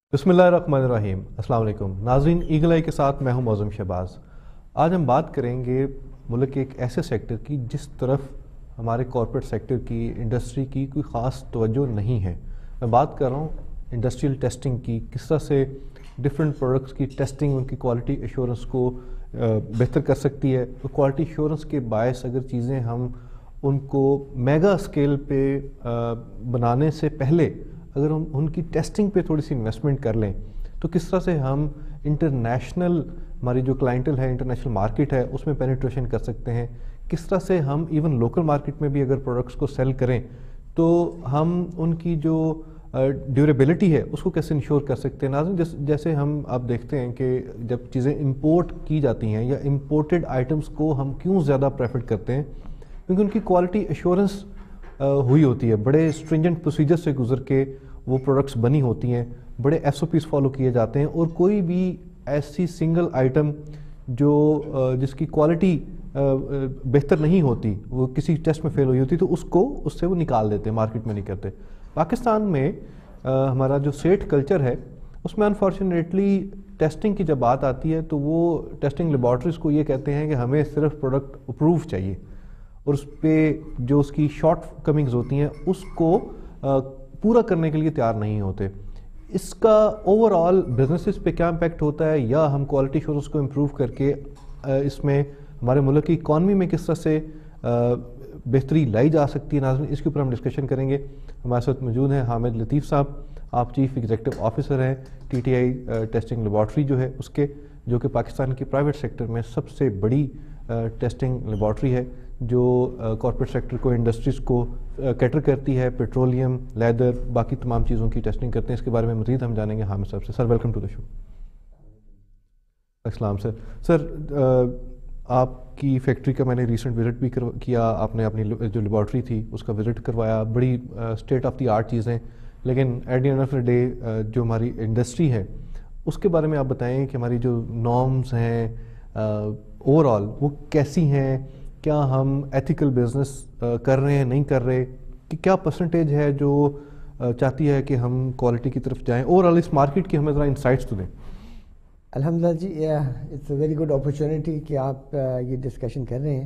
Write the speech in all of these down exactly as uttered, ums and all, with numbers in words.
बिस्मिल्लाहिर्रहमानिर्रहीम। अस्सलाम वालेकुम नाज़रीन, ईगल आई के साथ मैं हूं मौज़म शहबाज। आज हम बात करेंगे मुल्क के एक ऐसे सेक्टर की जिस तरफ हमारे कॉर्पोरेट सेक्टर की, इंडस्ट्री की कोई ख़ास तवज्जो नहीं है। मैं बात कर रहा हूं इंडस्ट्रियल टेस्टिंग की, किस तरह से डिफरेंट प्रोडक्ट्स की टेस्टिंग उनकी क्वालिटी एश्योरेंस को बेहतर कर सकती है। तो क्वालिटी एश्योरेंस के बायस अगर चीज़ें हम उनको मेगा स्केल पे बनाने से पहले अगर हम उनकी टेस्टिंग पे थोड़ी सी इन्वेस्टमेंट कर लें तो किस तरह से हम इंटरनेशनल, हमारी जो क्लाइंटल है, इंटरनेशनल मार्केट है, उसमें पेनिट्रेशन कर सकते हैं। किस तरह से हम इवन लोकल मार्केट में भी अगर प्रोडक्ट्स को सेल करें तो हम उनकी जो ड्यूरेबिलिटी है उसको कैसे इंश्योर कर सकते हैं। नाज़रीन, जैसे जैसे हम आप देखते हैं कि जब चीज़ें इंपोर्ट की जाती हैं या इंपोर्टेड आइटम्स को हम क्यों ज़्यादा प्रेफर करते हैं, क्योंकि उनकी क्वालिटी एश्योरेंस हुई होती है, बड़े स्ट्रिंजेंट प्रोसीजर से गुजर के वो प्रोडक्ट्स बनी होती हैं, बड़े एस ओ पीज़ फॉलो किए जाते हैं, और कोई भी ऐसी सिंगल आइटम जो जिसकी क्वालिटी बेहतर नहीं होती, वो किसी टेस्ट में फेल हुई होती, तो उसको उससे वो निकाल देते हैं, मार्केट में नहीं करते। पाकिस्तान में आ, हमारा जो सेठ कल्चर है उसमें अनफॉर्चुनेटली टेस्टिंग की जब बात आती है तो वो टेस्टिंग लेबॉर्ट्रीज़ को ये कहते हैं कि हमें सिर्फ प्रोडक्ट अप्रूव चाहिए, और उस पर जो उसकी शॉर्ट कमिंग्स होती हैं उसको आ, पूरा करने के लिए तैयार नहीं होते। इसका ओवरऑल बिजनेसेस पे क्या इम्पैक्ट होता है, या हम क्वालिटी एश्योरेंस को इम्प्रूव करके इसमें हमारे मुल्क की इकॉनमी में किस तरह से बेहतरी लाई जा सकती है। नाज़रीन, इसके ऊपर हम डिस्कशन करेंगे। हमारे साथ मौजूद हैं हामिद लतीफ़ साहब, आप चीफ एग्जीक्यूटिव ऑफिसर हैं T T I testing laboratory जो है उसके, जो कि पाकिस्तान की प्राइवेट सेक्टर में सबसे बड़ी टेस्टिंग लेबॉर्ट्री है, जो कॉर्पोरेट सेक्टर को, इंडस्ट्रीज़ को कैटर करती है, पेट्रोलियम, लेदर, बाकी तमाम चीज़ों की टेस्टिंग करते हैं। इसके बारे में मज़ीद हम जानेंगे हामिद साहब से। Sir, welcome to the show. अस्सलाम सर। सर, आपकी फैक्ट्री का मैंने रिसेंट विज़िट भी किया, आपने अपनी जो लेबॉर्ट्री थी उसका विज़िट करवाया, बड़ी स्टेट ऑफ द आर्ट चीज़ें, लेकिन at the end of the day जो हमारी इंडस्ट्री है उसके बारे में आप बताएं कि हमारी जो नॉर्म्स हैं ओवरऑल वो कैसी हैं, क्या हम एथिकल बिजनेस कर रहे हैं, नहीं कर रहे, कि क्या परसेंटेज है जो चाहती है कि हम क्वालिटी की तरफ जाएं। ओवरऑल इस मार्केट की हमें ज़रा इंसाइट्स तो दें। अल्हम्दुलिल्लाह जी, it's a very good opportunity कि आप ये डिस्कशन कर रहे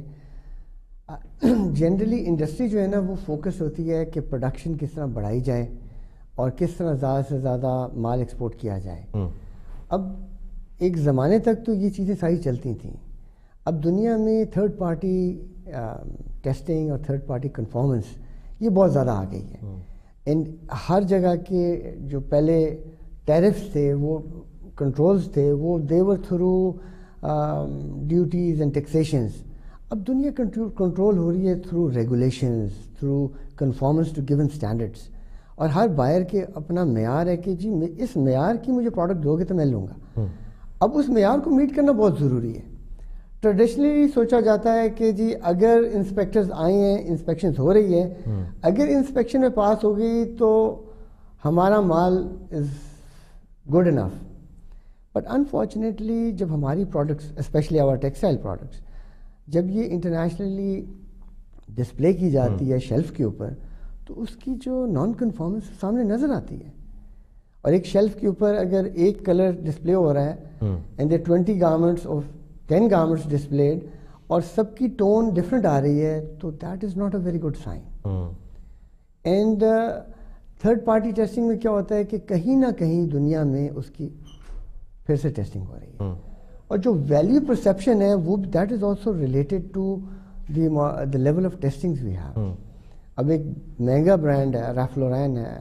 हैं। जनरली इंडस्ट्री जो है ना वो फोकस होती है कि प्रोडक्शन किस तरह बढ़ाई जाए और किस तरह ज़्यादा से ज़्यादा माल एक्सपोर्ट किया जाए। अब एक ज़माने तक तो ये चीज़ें सारी चलती थीं। अब दुनिया में थर्ड पार्टी टेस्टिंग और थर्ड पार्टी कन्फॉर्मेंस ये बहुत ज़्यादा आ गई है। एंड हर जगह के जो पहले टैरिफ्स थे, वो कंट्रोल्स थे, वो they were through duties and taxations. अब दुनिया कंट्रोल हो रही है through regulations, through conformance to given standards, और हर बायर के अपना मेयार है कि जी इस मेयार की मुझे प्रोडक्ट दोगे तो मैं लूँगा। अब उस मेयार को मीट करना बहुत ज़रूरी है। ट्रेडिशनली सोचा जाता है कि जी अगर इंस्पेक्टर्स आए हैं, इंस्पेक्शंस हो रही है, अगर इंस्पेक्शन में पास हो गई तो हमारा माल is good enough. But unfortunately जब हमारी products, especially our textile products, जब ये इंटरनेशनली डिस्प्ले की जाती है शेल्फ के ऊपर, तो उसकी जो नॉन कन्फॉर्मेंस सामने नज़र आती है। और एक शेल्फ के ऊपर अगर एक कलर डिस्प्ले हो रहा है and they twenty garments of ten garments displayed और सबकी टोन डिफरेंट आ रही है, तो that is not a very good sign. And third party testing में क्या होता है कि कहीं ना कहीं दुनिया में उसकी फिर से टेस्टिंग हो रही है, और जो वैल्यू परसेप्शन है वो that is also related to the level of testings we have. अब एक महंगा ब्रांड है, रैल्फ लॉरेन है,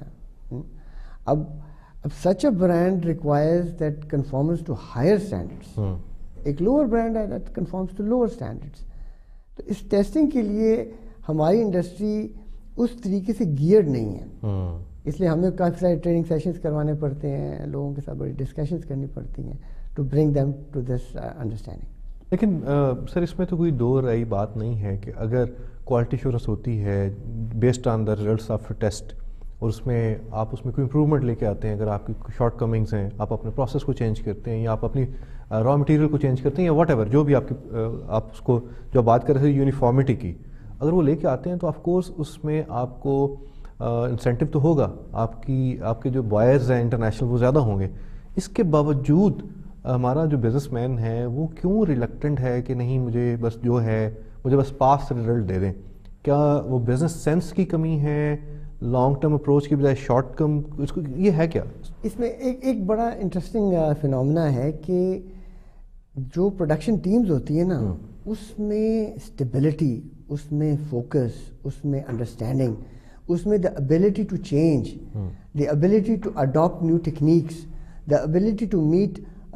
अब अब such a brand requires that conforms to higher standards. एक लोअर ब्रांड है that conforms to lower standards. तो इस टेस्टिंग के लिए हमारी इंडस्ट्री उस तरीके से गियर्ड नहीं है, इसलिए हमें काफ़ी सारे ट्रेनिंग सेशंस करवाने पड़ते हैं, लोगों के साथ बड़ी डिस्कशंस करनी पड़ती हैं to bring them to this understanding. लेकिन uh, सर, इसमें तो कोई दो राय बात नहीं है कि अगर क्वालिटी एश्योरेंस होती है based on the results of test, और उसमें आप उसमें कोई इम्प्रूवमेंट लेके आते हैं, अगर आपकी शॉर्ट कमिंग्स हैं, आप अपने प्रोसेस को चेंज करते हैं, या आप अपनी रॉ मटेरियल को चेंज करते हैं, या वट एवर जो भी आपकी uh, आप उसको जो बात कर रहे थे यूनिफॉर्मिटी की, अगर वो लेके आते हैं तो ऑफकोर्स उसमें आपको انسینٹو تو ہوگا, آپ کی آپ کے جو بائرز ہیں انٹرنیشنل وہ زیادہ ہوں گے, اس کے باوجود ہمارا جو بزنس مین ہے وہ کیوں ریلکٹنٹ ہے کہ نہیں مجھے بس جو ہے مجھے بس پاس رزلٹ دے دیں؟ کیا وہ بزنس سینس کی کمی ہے, لانگ ٹرم اپروچ کی بجائے شارٹ ٹرم, اس کو یہ ہے کیا؟ اس میں ایک ایک بڑا انٹرسٹنگ فنومنا ہے کہ جو پروڈکشن ٹیمز ہوتی ہیں نا, اس میں اسٹیبلٹی, اس میں فوکس, اس میں انڈرسٹینڈنگ, اس میں the ability to change, the ability to adapt new techniques, the ability to meet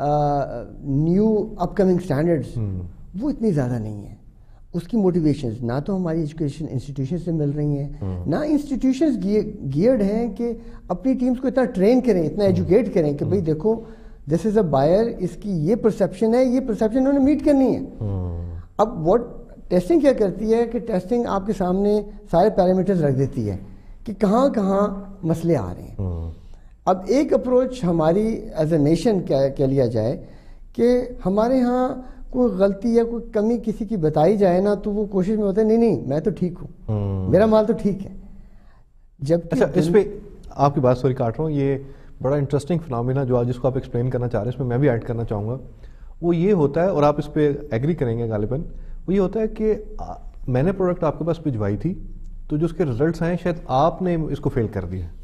new upcoming standards, وہ اتنی زیادہ نہیں ہے. اس کی موٹیویشنز نہ تو ہماری ایجوکیشن انسٹیٹیوشن سے مل رہی ہیں, نہ انسٹیٹیوشنز گیئرڈ ہیں کہ اپنی ٹیمز کو اتنا ٹرین کریں, اتنا ایجوکیٹ کریں کہ بھئی دیکھو دس از اے بائر, اس کی یہ پرسیپشن ہے, یہ پرسیپشن انہوں نے میٹ کرنی ہے. اب واٹ ٹیسٹنگ کیا کرتی ہے کہ ٹیسٹنگ آپ کے سامنے سارے پیرامیٹرز رکھ دیتی ہے کہ کہاں کہاں مسئلے آ رہے ہیں. اب ایک اپروچ ہماری ایز اے نیشن کیا لیا جائے کہ ہمارے ہاں کوئی غلطی یا کوئی کمی کسی کی بتائی جائے نا, تو وہ کوشش میں ہوتا ہے نہیں نہیں میں تو ٹھیک ہوں, میرا مال تو ٹھیک ہے. جب اچھا اس پہ آپ کی بات سوری کاٹ رہا ہوں, یہ بڑا انٹرسٹنگ فنامنا جو آج جس کو آپ ایکسپلین کرنا چاہ رہے ہیں اس میں میں بھی ایڈ کرنا چاہوں گا, وہ یہ ہوتا ہے, اور آپ اس پہ ایگری کریں گے غالباً, وہ یہ ہوتا ہے کہ میں نے پروڈکٹ آپ کے پاس بھجوائی تھی, تو جو اس کے ریزلٹس ہیں شاید آپ نے اس کو فیل کر دیا,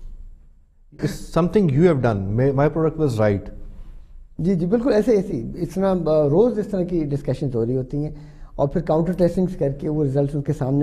something you have done, my product was right. جی جی بالکل ایسے ایسی اس طرح روز اس طرح کی ڈسکشنز ہو رہی ہوتی ہیں, اور پھر کاؤنٹر ٹیسٹنگس کر کے وہ ریزلٹس ان کے سامنے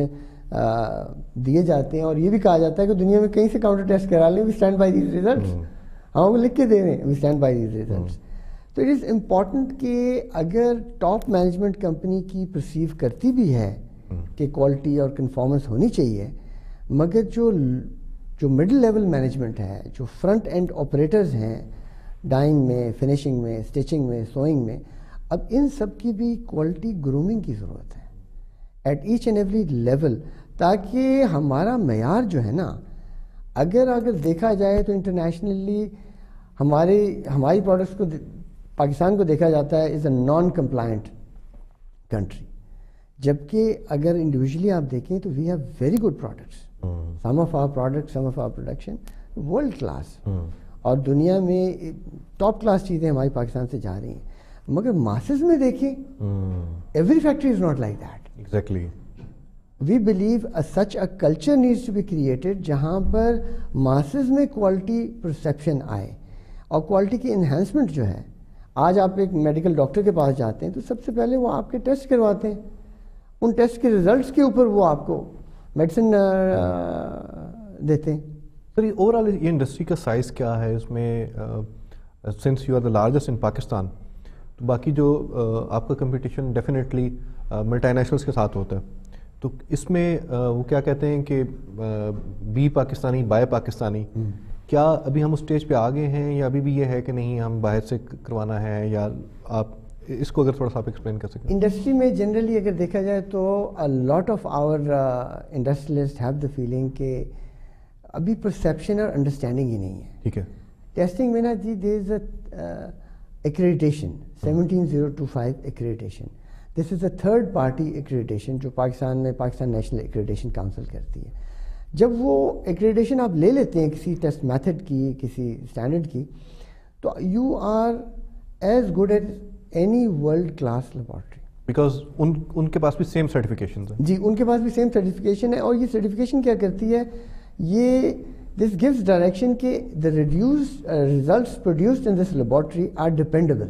دیے جاتے ہیں, اور یہ بھی کہا جاتا ہے کہ دنیا میں کہیں سے کاؤنٹر ٹیسٹ کرا لیں, we stand by these results, ہاں وہ لکھ کے دے رہے ہیں we stand by these results. تو اٹ از امپورٹنٹ کہ اگر ٹاپ مینجمنٹ کمپنی کی پرسیو کرتی بھی ہے کہ کوالٹی اور کنفارمنس ہونی چاہیے, مگر جو جو مڈل لیول مینجمنٹ ہے, جو فرنٹ اینڈ آپریٹرز ہیں ڈائنگ میں, فنیشنگ میں, اسٹچنگ میں, سوئنگ میں, اب ان سب کی بھی کوالٹی گرومنگ کی ضرورت ہے at each and every level, تاکہ ہمارا معیار جو ہے نا, اگر اگر دیکھا جائے تو انٹرنیشنلی ہماری ہماری پروڈکٹس کو پاکستان کو دیکھا جاتا ہے as a non compliant country, جبکہ اگر انڈیویجولی آپ دیکھیں تو we have very good products, some of our product, some of our production world class, اور دنیا میں ٹاپ کلاس چیزیں ہماری پاکستان سے جا رہی ہیں, مگر ماسز میں دیکھیں every factory is not like that. Exactly we believe such a culture needs to be created جہاں پر ماسز میں کوالٹی پرسیپشن آئے, اور کوالٹی کی انہینسمنٹ جو ہے, آج آپ ایک میڈیکل ڈاکٹر کے پاس جاتے ہیں تو سب سے پہلے وہ آپ کے ٹیسٹ کرواتے ہیں, ان ٹیسٹ کے ریزلٹس کے اوپر وہ آپ کو میڈیسن دیتے ہیں. سر یہ اوور آل یہ انڈسٹری کا سائز کیا ہے اس میں, since you are the largest in Pakistan, تو باقی جو آپ کا کمپٹیشن ڈیفینیٹلی ملٹی نیشنلس کے ساتھ ہوتا ہے, تو اس میں وہ کیا کہتے ہیں کہ بی پاکستانی بائی پاکستانی, کیا ابھی ہم اس اسٹیج پہ آگے ہیں یا ابھی بھی یہ ہے کہ نہیں ہم باہر سے کروانا ہے, یا آپ اس کو اگر تھوڑا سا آپ ایکسپلین کر سکیں؟ انڈسٹری میں جنرلی اگر دیکھا جائے تو lot of our industrialist have the feeling کہ ابھی پرسیپشن اور انڈرسٹینڈنگ ہی نہیں ہے. ٹھیک ہے. ٹیسٹنگ میں نا جی there is a accreditation seventeen zero two five accreditation, this is a third party accreditation جو پاکستان میں پاکستان نیشنل ایکریڈیٹیشن کاؤنسل کرتی ہے. جب وہ ایکریڈیٹیشن آپ لے لیتے ہیں کسی ٹیسٹ میتھڈ کی, کسی اسٹینڈرڈ کی, تو you are as good as any world class laboratory, because ان ان کے پاس بھی سیم سرٹیفکیشن ہے. جی ان کے پاس بھی سیم سرٹیفکیشن ہے, اور یہ سرٹیفکیشن کیا کرتی ہے, یہ دس گیوز ڈائریکشن کہ دا ریڈیوس results produced in this laboratory are dependable.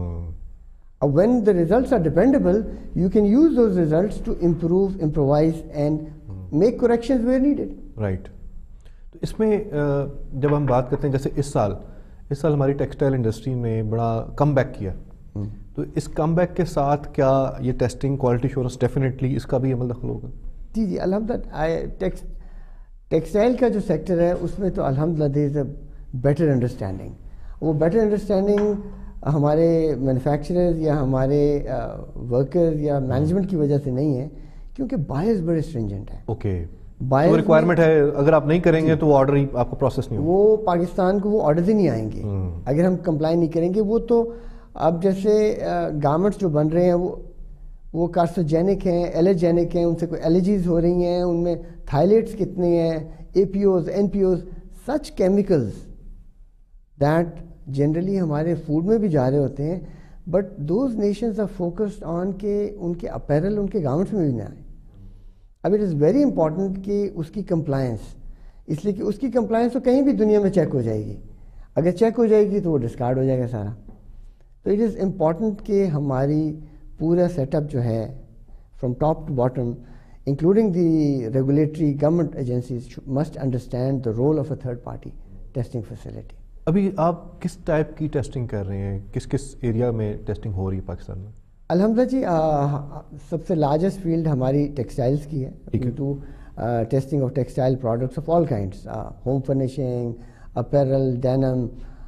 When the results are dependable you can use those results to improve, improvise and make corrections where needed. Right. تو اس میں جب ہم بات کرتے ہیں جیسے اس سال اس سال ہماری ٹیکسٹائل انڈسٹری نے بڑا کم بیک کیا, تو اس کم بیک کے ساتھ کیا یہ ٹیسٹنگ کوالٹی ایشورنس ڈیفینیٹلی اس کا بھی عمل دخل ہوگا؟ جی جی الحمدللہ. ٹیکسٹائل کا جو سیکٹر ہے اس میں تو الحمدللہ there is a better understanding. وہ بیٹر انڈرسٹینڈنگ ہمارے مینوفیکچررز یا ہمارے ورکرز یا مینجمنٹ کی وجہ سے نہیں ہے, کیونکہ بائرز بڑے اسٹرنجنٹ ہیں. اوکے. بائرز ریکوائرمنٹ ہے, اگر آپ نہیں کریں گے تو وہ آرڈر ہی آپ کو پروسیس نہیں ہوگا. وہ پاکستان کو وہ آرڈرز ہی نہیں آئیں گے اگر ہم کمپلائی نہیں کریں گے. وہ تو اب جیسے گارمنٹس جو بن رہے ہیں وہ وہ کارسوجینک ہیں, الرجینک ہیں, ان سے کوئی الرجیز ہو رہی ہیں, ان میں تھائلیٹس کتنے ہیں, A P Os, N P Os, such chemicals that generally ہمارے فوڈ میں بھی جا رہے ہوتے ہیں, but those nations are focused on کہ ان کے اپیرل ان کے گارمنٹس میں بھی نہ آئے. اب اٹ از ویری امپورٹنٹ کہ اس کی کمپلائنس, اس لیے کہ اس کی کمپلائنس تو کہیں بھی دنیا میں چیک ہو جائے گی, اگر چیک ہو جائے گی تو وہ ڈسکارڈ ہو جائے گا سارا. تو اٹ از امپورٹنٹ کہ ہماری پورا سیٹ اپ جو ہے from top to bottom including the regulatory government agencies must understand the role of a third party testing facility. ابھی آپ کس ٹائپ کی ٹیسٹنگ کر رہے ہیں, کس کس ایریا میں ٹیسٹنگ ہو رہی ہے پاکستان میں؟ الحمدللہ جی سب سے لارجسٹ فیلڈ ہماری ٹیکسٹائلس کی ہے. To testing of textile products of all kinds, home furnishing, apparel, denim,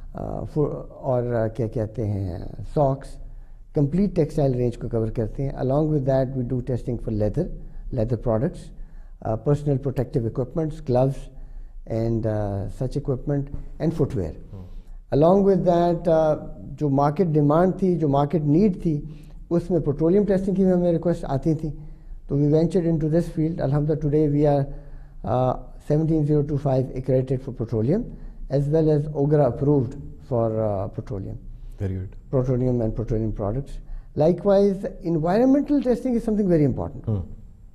اور کیا کہتے ہیں ساکس, کمپلیٹ ٹیکسٹائل رینج کو کور کرتے ہیں. along with that we do testing for leather, leather products, uh, personal protective equipments, gloves and uh, such equipment and footwear. hmm. along with that uh, جو market demand تھی, جو market need تھی, اس میں petroleum testing کی بھی ہمیں request آتی تھی, تو we ventured into this field. الحمدللہ today we are seventeen zero two five accredited for petroleum as well as O G R A approved for uh, petroleum. Very good. Petroleum and petroleum products. Likewise, environmental testing is something very important. Hmm.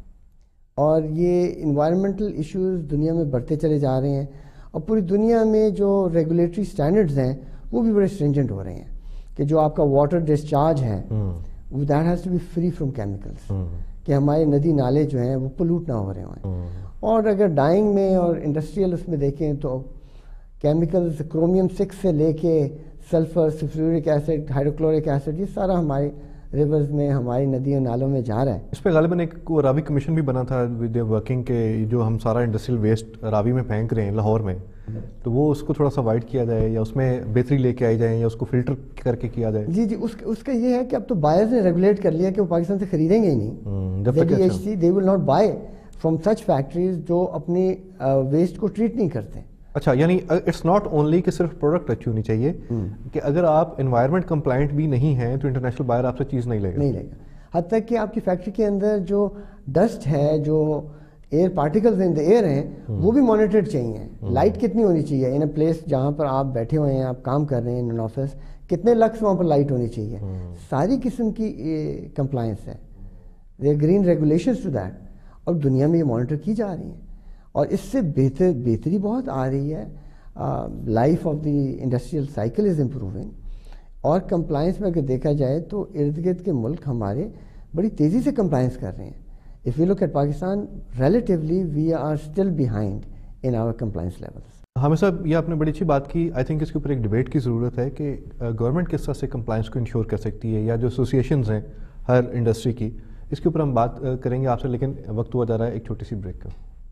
اور یہ environmental issues دنیا میں بڑھتے چلے جا رہے ہیں, اور پوری دنیا میں جو ریگولیٹری اسٹینڈرڈز ہیں وہ بھی بڑے اسٹرینجنٹ ہو رہے ہیں, کہ جو آپ کا واٹر ڈسچارج ہے that has to be free from chemicals, کہ ہمارے ندی نالے جو ہیں وہ پولوٹ نہ ہو رہے ہوں. اور اگر ڈائنگ میں اور انڈسٹریل اس میں دیکھیں تو کیمیکلز کرومیم سکس سے لے کے sulphur, sulphuric acid, hydrochloric acid, یہ سارا ہمارے ریورز میں, ہماری ندیوں نالوں میں جا رہا ہے. اس پہ غالباً ایک راوی کمیشن بھی بنا تھا ود ورکنگ کے, جو ہم سارا انڈسٹریل ویسٹ راوی میں پھینک رہے ہیں لاہور میں, تو وہ اس کو تھوڑا سا وائڈ کیا جائے, یا اس میں بہتری لے کے آئی جائے, یا اس کو فلٹر کر کے کیا جائے. جی جی اس اس کا یہ ہے کہ اب تو بائرز نے ریگولیٹ کر لیا کہ وہ پاکستان سے خریدیں گے ہی نہیں. جب تک they will not buy from such factories جو اپنی ویسٹ کو ٹریٹ نہیں کرتے. اچھا, یعنی اٹس ناٹ اونلی کہ صرف پروڈکٹ اچھی ہونی چاہیے, کہ اگر آپ انوائرمنٹ کمپلائنٹ بھی نہیں ہیں تو انٹرنیشنل بائر آپ سے چیز نہیں لے گا. نہیں لے گا. حد تک کہ آپ کی فیکٹری کے اندر جو ڈسٹ ہے, جو air particles in the air ہیں, وہ بھی مانیٹرڈ چاہیے. لائٹ کتنی ہونی چاہیے ان اے پلیس جہاں پر آپ بیٹھے ہوئے ہیں, آپ کام کر رہے ہیں ان آفس, کتنے لکس وہاں پر لائٹ ہونی چاہیے. ساری قسم کی کمپلائنس ہے, they are green regulations to that, اور دنیا میں یہ مانیٹر کی جا رہی ہیں, اور اس سے بہتر بہتری بہت آ رہی ہے. Life of the industrial cycle is improving, اور کمپلائنس میں اگر دیکھا جائے تو ارد گرد کے ملک ہمارے بڑی تیزی سے کمپلائنس کر رہے ہیں. If you look at Pakistan, relatively we are still behind in our compliance levels. ہمیں صاحب یہ آپ نے بڑی اچھی بات کی. آئی تھنک اس کے اوپر ایک ڈبیٹ کی ضرورت ہے کہ گورنمنٹ کس طرح سے کمپلائنس کو انشور کر سکتی ہے, یا جو ایسوسیشنز ہیں ہر انڈسٹری کی, اس کے اوپر ہم بات کریں گے آپ سے, لیکن وقت ہوا جا رہا ہے ایک چھوٹی سی بریک کا.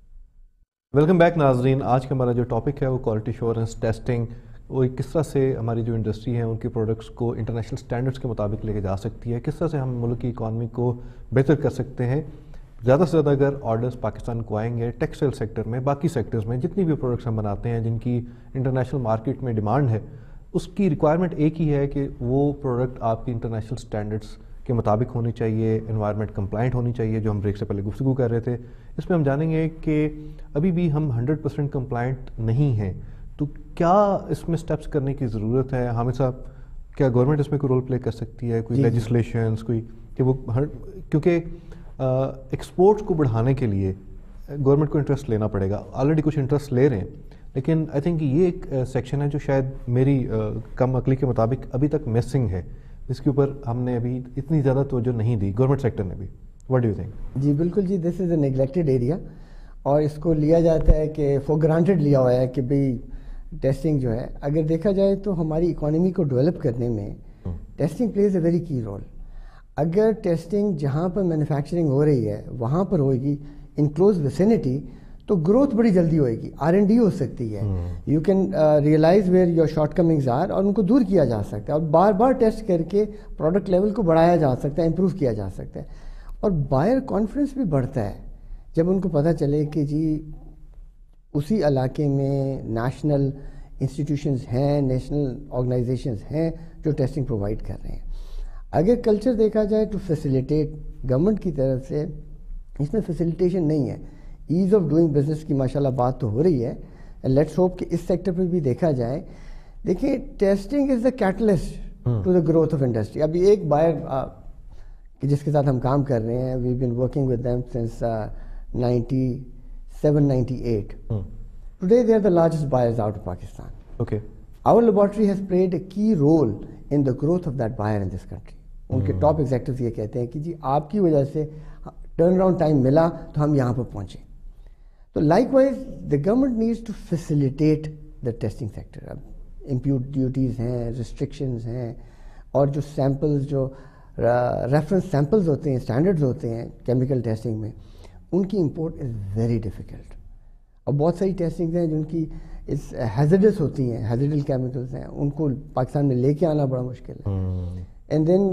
ویلکم بیک ناظرین. آج کا ہمارا جو ٹاپک ہے وہ کوالٹی ایشورنس ٹیسٹنگ, وہ کس طرح سے ہماری جو انڈسٹری ہے ان کے پروڈکٹس کو انٹرنیشنل سٹینڈرڈس کے مطابق لے کے جا سکتی ہے, کس طرح سے ہم ملک کی اکانومی کو بہتر کر سکتے ہیں. زیادہ سے زیادہ اگر آرڈرز پاکستان کو آئیں گے ٹیکسٹائل سیکٹر میں, باقی سیکٹرز میں, جتنی بھی پروڈکٹس ہم بناتے ہیں جن کی انٹرنیشنل مارکیٹ میں ڈیمانڈ ہے, اس کی ریکوائرمنٹ ایک ہی ہے کہ وہ پروڈکٹ آپ کی انٹرنیشنل سٹینڈرڈس کے مطابق ہونی چاہیے, انوائرمنٹ کمپلائنٹ ہونی چاہیے, جو ہم بریک سے پہلے گفتگو کر رہے تھے. اس میں ہم جانیں گے کہ ابھی بھی ہم ہنڈریڈ پرسینٹ کمپلائنٹ نہیں ہیں, تو کیا اس میں اسٹیپس کرنے کی ضرورت ہے. حامد صاحب, کیا گورنمنٹ اس میں کوئی رول پلے کر سکتی ہے, کوئی لیجسلیشنس, کوئی کہ وہ, کیونکہ ایکسپورٹس کو بڑھانے کے لیے گورنمنٹ کو انٹرسٹ لینا پڑے گا, آلریڈی کچھ انٹرسٹ لے رہے ہیں, لیکن آئی تھنک یہ ایک سیکشن ہے جو شاید میری کم عقلی کے مطابق ابھی تک مسنگ ہے, اس کے اوپر ہم نے ابھی اتنی زیادہ توجہ نہیں دی گورنمنٹ سیکٹر نے بھی. What do you think? جی بالکل جی, this is a neglected area, اور اس کو لیا جاتا ہے کہ فور گرانٹیڈ لیا ہوا ہے کہ بھئی ٹیسٹنگ جو ہے, اگر دیکھا جائے تو ہماری اکانومی کو ڈیولپ کرنے میں testing plays a very key role. اگر ٹیسٹنگ جہاں پر مینوفیکچرنگ ہو رہی ہے وہاں پر ہوئے گی ان کلوز ویسینٹی, تو گروتھ بڑی جلدی ہوئے گی, آر اینڈ ڈی ہو سکتی ہے, you can realise where your shortcomings are, اور ان کو دور کیا جا سکتا ہے, اور بار بار ٹیسٹ کر کے پروڈکٹ لیول کو بڑھایا جا سکتا ہے, امپروو کیا جا سکتا ہے. اور بائر کانفیڈنس بھی بڑھتا ہے جب ان کو پتہ چلے کہ جی اسی علاقے میں نیشنل انسٹیٹیوشنز ہیں, نیشنل آرگنائزیشنز ہیں جو ٹیسٹنگ پرووائڈ کر رہے ہیں. اگر کلچر دیکھا جائے تو فیسیلیٹیٹ گورنمنٹ کی طرف سے اس میں فیسیلیٹیشن نہیں ہے. ایز آف ڈوئنگ بزنس کی ماشاءاللہ بات تو ہو رہی ہے، لیٹس ہوپ کہ اس سیکٹر پہ بھی دیکھا جائے. دیکھیں testing is the catalyst to the growth of industry. ابھی ایک بائر جس کے ساتھ ہم کام کر رہے ہیں، we been working with them since ninety seven ninety eight. Today they are the largest buyers out of Pakistan. Okay. Our laboratory has played a key role in the growth of that buyer in this country. ان کے top executives یہ کہتے ہیں کہ جی آپ کی وجہ سے ٹرن اراؤنڈ ٹائم ملا تو ہم یہاں پر پہنچے. تو likewise the government needs to facilitate the testing sector. اب امپیوٹ ڈیوٹیز ہیں، ریسٹرکشنز ہیں، اور جو سیمپلز جو ریفرنس سیمپلز ہوتے ہیں، اسٹینڈرڈز ہوتے ہیں کیمیکل ٹیسٹنگ میں، ان کی امپورٹ از ویری ڈیفیکلٹ. اور بہت ساری ٹیسٹنگز ہیں جن کی اس ہیزرڈس ہوتی ہیں، ہیزرڈل کیمیکلز ہیں، ان کو پاکستان میں لے کے آنا بڑا مشکل ہے. اینڈ دین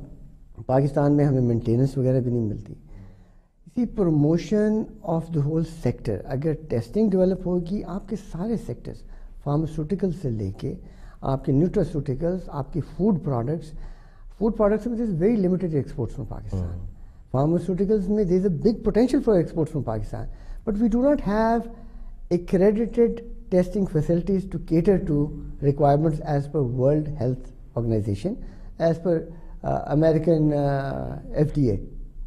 پاکستان میں ہمیں مینٹیننس وغیرہ بھی نہیں ملتی. اسی promotion of the whole sector, اگر ٹیسٹنگ ڈیولپ ہوگی، آپ کے سارے سیکٹرز فارماسیوٹیکل سے لے کے آپ کے نیوٹراسیوٹیکلس، آپ کی فوڈ پروڈکٹس فوڈ پروڈکٹس میں there is very limited exports from Pakistan. Pharmaceuticals میں there is a big potential for exports from Pakistan, but we do not have accredited testing facilities to cater to requirements as per World Health Organization, as per uh, American uh, F D A.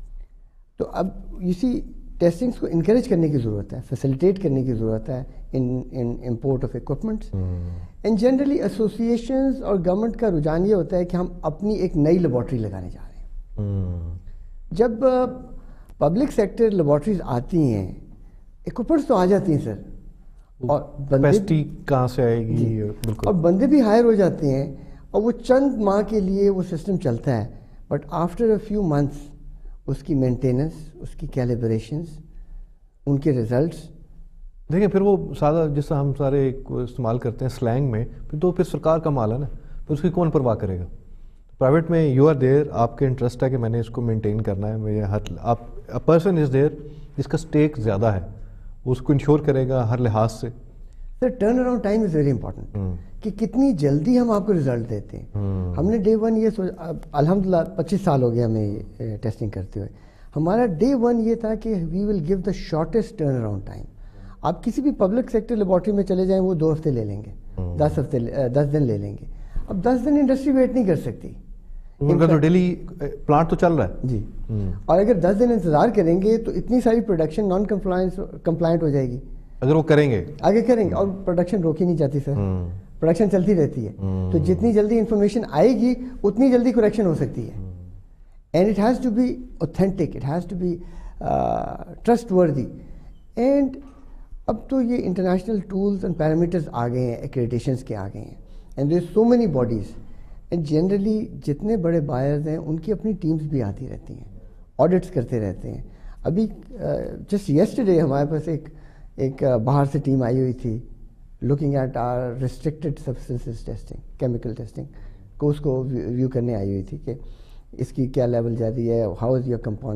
تو اب you see ٹیسٹنگس کو encourage کرنے کی ضرورت ہے، facilitate کرنے کی ضرورت ہے in in import of equipments. And generally associations اور گورنمنٹ کا رجحان یہ ہوتا ہے کہ ہم اپنی ایک نئی لیبارٹری لگانے جا رہے ہیں. جب پبلک سیکٹر لیبارٹریز آتی ہیں، اکوپمنٹس تو آ جاتی ہیں سر، اور کیپیسٹی کہاں سے آئے گی، اور بندے بھی ہائر ہو جاتے ہیں، اور وہ چند ماہ کے لیے وہ سسٹم چلتا ہے، but after a few months اس کی مینٹیننس، اس کی کیلیبریشنز، ان کے ریزلٹس دیکھیں پھر وہ سادہ جس سے ہم سارے استعمال کرتے ہیں سلینگ میں، پھر تو پھر سرکار کا مال ہے نا، پھر اس کی کون پرواہ کرے گا. پرائیویٹ میں یو آر دیر، آپ کے انٹرسٹ ہے کہ میں نے اس کو مینٹین کرنا ہے، مجھے ہر آپ پرسن از دیر جس کا اسٹیک زیادہ ہے، وہ اس کو انشور کرے گا ہر لحاظ سے. Sir turn around time is very important, کہ کتنی جلدی ہم آپ کو رزلٹ دیتے ہیں. ہم نے ڈے ون یہ سوچا، الحمد للہ پچیس سال ہو گیا ہمیں ٹیسٹنگ کرتے ہوئے. ہمارا ڈے ون یہ تھا کہ we will give the shortest turn around time. آپ کسی بھی پبلک سیکٹر لیبارٹری میں چلے جائیں، وہ دو ہفتے لے لیں گے، دس ہفتے دس دن لے لیں گے. اب دس دن انڈسٹری ویٹ نہیں کر سکتی، ان کا تو ڈیلی پلانٹ تو چل رہا ہے جی. اور اگر دس دن انتظار کریں گے تو اتنی ساری پروڈکشن نان کمپلائنس کمپلائنٹ ہو جائے گی. اگر وہ کریں گے آگے کریں گے، اور پروڈکشن روکی نہیں جاتی سر، پروڈکشن چلتی رہتی ہے. تو جتنی جلدی انفارمیشن آئے گی اتنی جلدی کریکشن ہو سکتی ہے. And it has to be authentic, it has to be trustworthy. And اب تو یہ انٹرنیشنل ٹولز اینڈ پیرامیٹرز آ گئے ہیں، ایکریڈیٹیشنس کے آ گئے ہیں، and there so many bodies. And generally جتنے بڑے بائرز ہیں ان کی اپنی ٹیمز بھی آتی رہتی ہیں، آڈٹس کرتے رہتے ہیں. ابھی جسٹ یسٹرڈے ہمارے پاس ایک ایک باہر سے ٹیم آئی ہوئی تھی، looking at our restricted substances testing, chemical testing کو اس کو ویو کرنے آئی ہوئی تھی کہ اس کی کیا لیول جا رہی ہے، how is your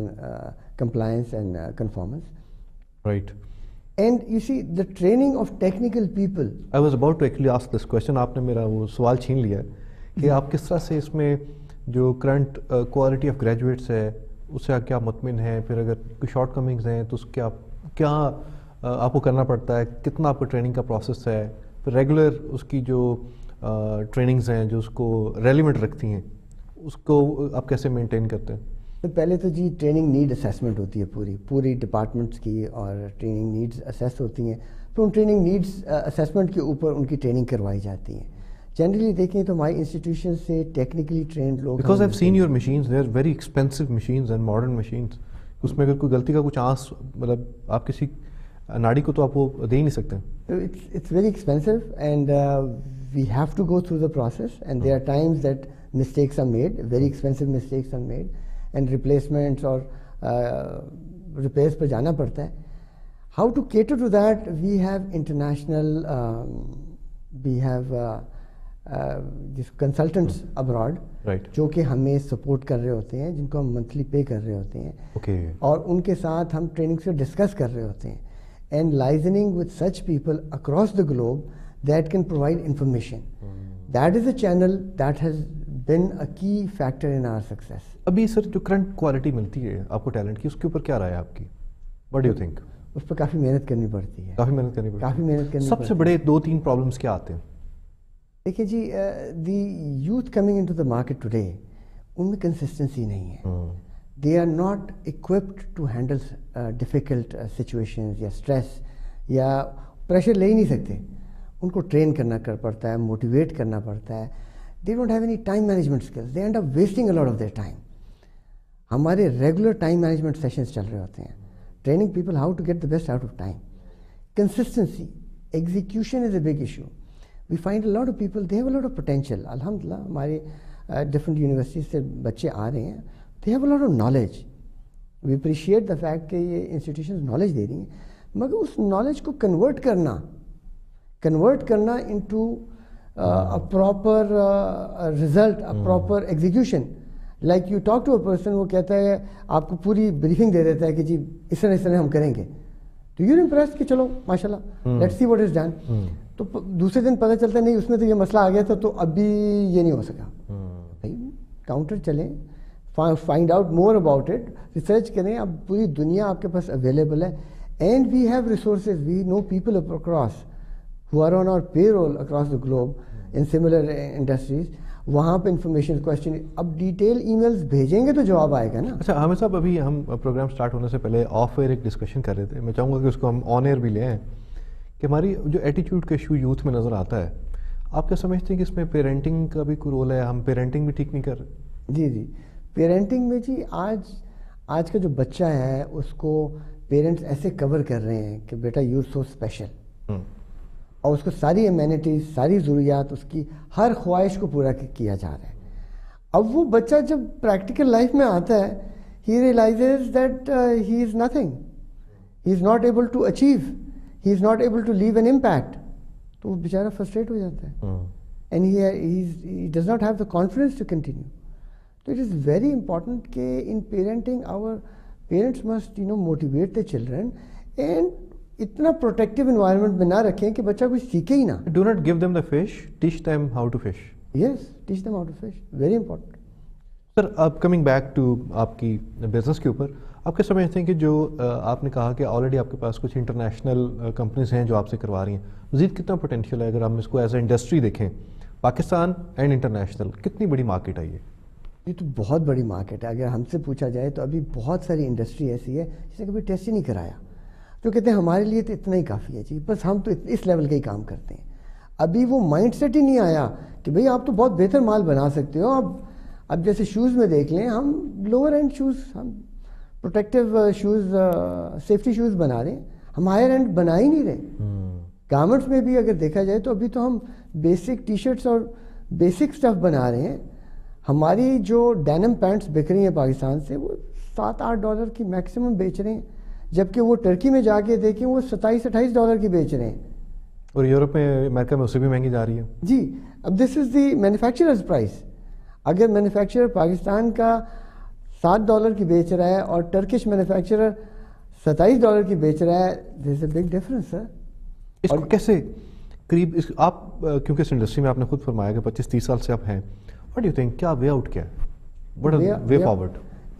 compliance and conformance. Right. And you see the training of technical people. I was about to actually ask this question. آپ نے میرا وہ سوال چھین لیا کہ آپ کس طرح سے اس میں جو کرنٹ کوالٹی آف گریجویٹس ہے اس سے کیا مطمئن ہیں، پھر اگر کوئی شارٹ کمنگز ہیں تو اس کیا کیا آپ کو کرنا پڑتا ہے، کتنا آپ کو ٹریننگ کا پروسیس ہے، پھر ریگولر اس کی جو ٹریننگز ہیں جو اس کو ریلیونٹ رکھتی ہیں اس کو آپ کیسے مینٹین کرتے ہیں؟ تو پہلے تو جی ٹریننگ نیڈ اسیسمنٹ ہوتی ہے پوری پوری ڈپارٹمنٹس کی، اور ٹریننگ نیڈز اسیس ہوتی ہیں. تو ان ٹریننگ نیڈز اسیسمنٹ کے اوپر ان کی ٹریننگ کروائی جاتی ہیں. جنرلی دیکھیں تو ہماری انسٹیٹیوشن سے ٹیکنیکلی ٹرینڈ لوگ، because I have seen your machines, they are very expensive machines and modern machines. اس میں اگر کوئی غلطی کا کچھ آنس، مطلب آپ کسی ناڑی کو تو آپ وہ دے ہی نہیں سکتے. It's very expensive and we have to go through the process, and there are times that mistakes are made, very expensive mistakes are made, and replacements اور ریپیئرس پر جانا پڑتا ہے. How to cater to that? We have international we have جس consultants abroad, جو کہ ہمیں support کر رہے ہوتے ہیں، جن کو ہم منتھلی پے کر رہے ہوتے ہیں، okay. اور ان کے ساتھ ہم ٹریننگ سے ڈسکس کر رہے ہوتے ہیں. And liaising with such people across the globe that can provide information. That is a channel that has been a key factor in our success. ابھی سر جو کرنٹ کوالٹی ملتی ہے آپ کو ٹیلنٹ کی، اس کے اوپر کیا رائے ہے آپ کی؟ What do you think? اس پہ کافی محنت کرنی پڑتی ہے, کافی محنت کرنی پڑتی ہے کافی محنت کرنی سب سے بڑے دو تین پرابلمس کیا آتے ہیں؟ دیکھیے جی, the youth coming into the market today, ان میں کنسسٹنسی نہیں ہے. They are not equipped to handle difficult situations یا اسٹریس یا پریشر لے ہی نہیں سکتے. ان کو ٹرین کرنا کر پڑتا ہے, موٹیویٹ کرنا پڑتا ہے. They don't have any time management skills, they end up wasting a lot of their time. ہمارے ریگولر ٹائم مینجمنٹ سیشنز چل رہے ہوتے ہیں, training people how to get the best out of time. Consistency, execution is a big issue. We find a lot of people they have a lot of potential. الحمد للہ ہمارے different universities سے بچے آ رہے ہیں, they have a lot of knowledge. We appreciate the fact کہ یہ انسٹیٹیوشنز نالج دے رہی ہیں, مگر اس نالج کو کنورٹ کرنا کنورٹ کرنا into a proper uh, result, a proper execution. Like you talk to a person, وہ کہتا ہے آپ کو پوری بریفنگ دے دیتا ہے کہ جی اس طرح اس طرح ہم کریں گے, تو یو امپریس کہ چلو ماشاء اللہ let's see what is done. تو دوسرے دن پتہ چلتا ہے نہیں اس میں تو یہ مسئلہ آ گیا تھا, تو ابھی یہ نہیں ہو سکا. کاؤنٹر چلیں, find out more about it, research کریں. اب پوری دنیا آپ کے پاس اویلیبل ہے, and we have resources, we know people across who are on our payroll across the globe in similar industries. وہاں پہ انفارمیشن کوشچن, اب ڈیٹیل ای میلز بھیجیں گے تو جواب آئے گا نا. اچھا عامر صاحب, ابھی ہم پروگرام سٹارٹ ہونے سے پہلے آف ایئر ایک ڈسکشن کر رہے تھے, میں چاہوں گا کہ اس کو ہم آن ایئر بھی لیں, کہ ہماری جو ایٹیٹیوڈ کا ایشو یوتھ میں نظر آتا ہے, آپ کیا سمجھتے ہیں کہ اس میں پیرنٹنگ کا بھی کوئی رول ہے؟ ہم پیرنٹنگ بھی ٹھیک نہیں کر رہے. جی جی, پیرنٹنگ میں جی آج آج کا جو بچہ ہے اس کو پیرنٹس ایسے کور کر رہے ہیں کہ بیٹا یو سو اسپیشل, اور اس کو ساری امینٹیز, ساری ضروریات, اس کی ہر خواہش کو پورا کیا جا رہا ہے. اب وہ بچہ جب پریکٹیکل لائف میں آتا ہے, he realises that he is nothing, he is not able to achieve, he is not able to leave an impact. تو وہ بیچارہ فرسٹریٹ ہو جاتا ہے, and he does not have the confidence to continue. تو اٹ از ویری امپورٹنٹ کہ in parenting our parents must you know motivate the children, and اتنا protective environment میں نہ رکھیں کہ بچہ کچھ سیکھے ہی نہ. Do not give them the fish, teach them how to fish. Yes, teach them how to fish, very important. Sir اب کمنگ بیک ٹو آپ کی بزنس کے اوپر, آپ کیا سمجھتے ہیں کہ جو آپ نے کہا کہ آلریڈی آپ کے پاس کچھ انٹرنیشنل کمپنیز ہیں جو آپ سے کروا رہی ہیں, مزید کتنا پوٹینشیل ہے اگر ہم اس کو ایز اے انڈسٹری دیکھیں, پاکستان اینڈ انٹرنیشنل, کتنی بڑی مارکیٹ ہے یہ؟ یہ تو بہت بڑی مارکیٹ ہے. اگر ہم سے پوچھا جائے تو ابھی بہت ساری انڈسٹری ایسی ہے جس نے کبھی ٹیسٹ ہی نہیں کرایا, تو کہتے ہیں ہمارے لیے تو اتنا ہی کافی ہے جی, بس ہم تو اس لیول کا ہی کام کرتے ہیں. ابھی وہ مائنڈ سیٹ ہی نہیں آیا کہ بھئی آپ تو بہت بہتر مال بنا سکتے ہو. اب اب جیسے شوز میں دیکھ لیں, ہم لوور اینڈ شوز, ہم پروٹیکٹیو شوز, سیفٹی شوز بنا رہے ہیں, ہم ہائر اینڈ بنا ہی نہیں رہے. گارمنٹس میں بھی اگر دیکھا جائے تو ابھی تو ہم بیسک ٹی شرٹس اور بیسک اسٹف بنا رہے ہیں. ہماری جو ڈینم پینٹس بک رہی ہیں پاکستان سے, وہ سات آٹھ ڈالر کی میکسیمم بیچ رہے ہیں, جبکہ وہ ٹرکی میں جا کے دیکھیں وہ ستائیس اٹھائیس ڈالر کی بیچ رہے ہیں, اور یورپ میں, امریکہ میں اس سے بھی مہنگی جا رہی ہے. جی, اب this is the manufacturers price. اگر مینوفیکچرر پاکستان کا سات ڈالر کی بیچ رہا ہے اور ٹرکش مینوفیکچرر ستائیس ڈالر کی بیچ رہا ہے, دیر از اے بگ ڈفرنس سر. اس کو کیسے قریب اس آپ, کیونکہ اس انڈسٹری میں آپ نے خود فرمایا کہ پچیس تیس سال سے آپ ہیں, واٹ ڈو یو تھنک, کیا وے آؤٹ کیا ہے, what way forward?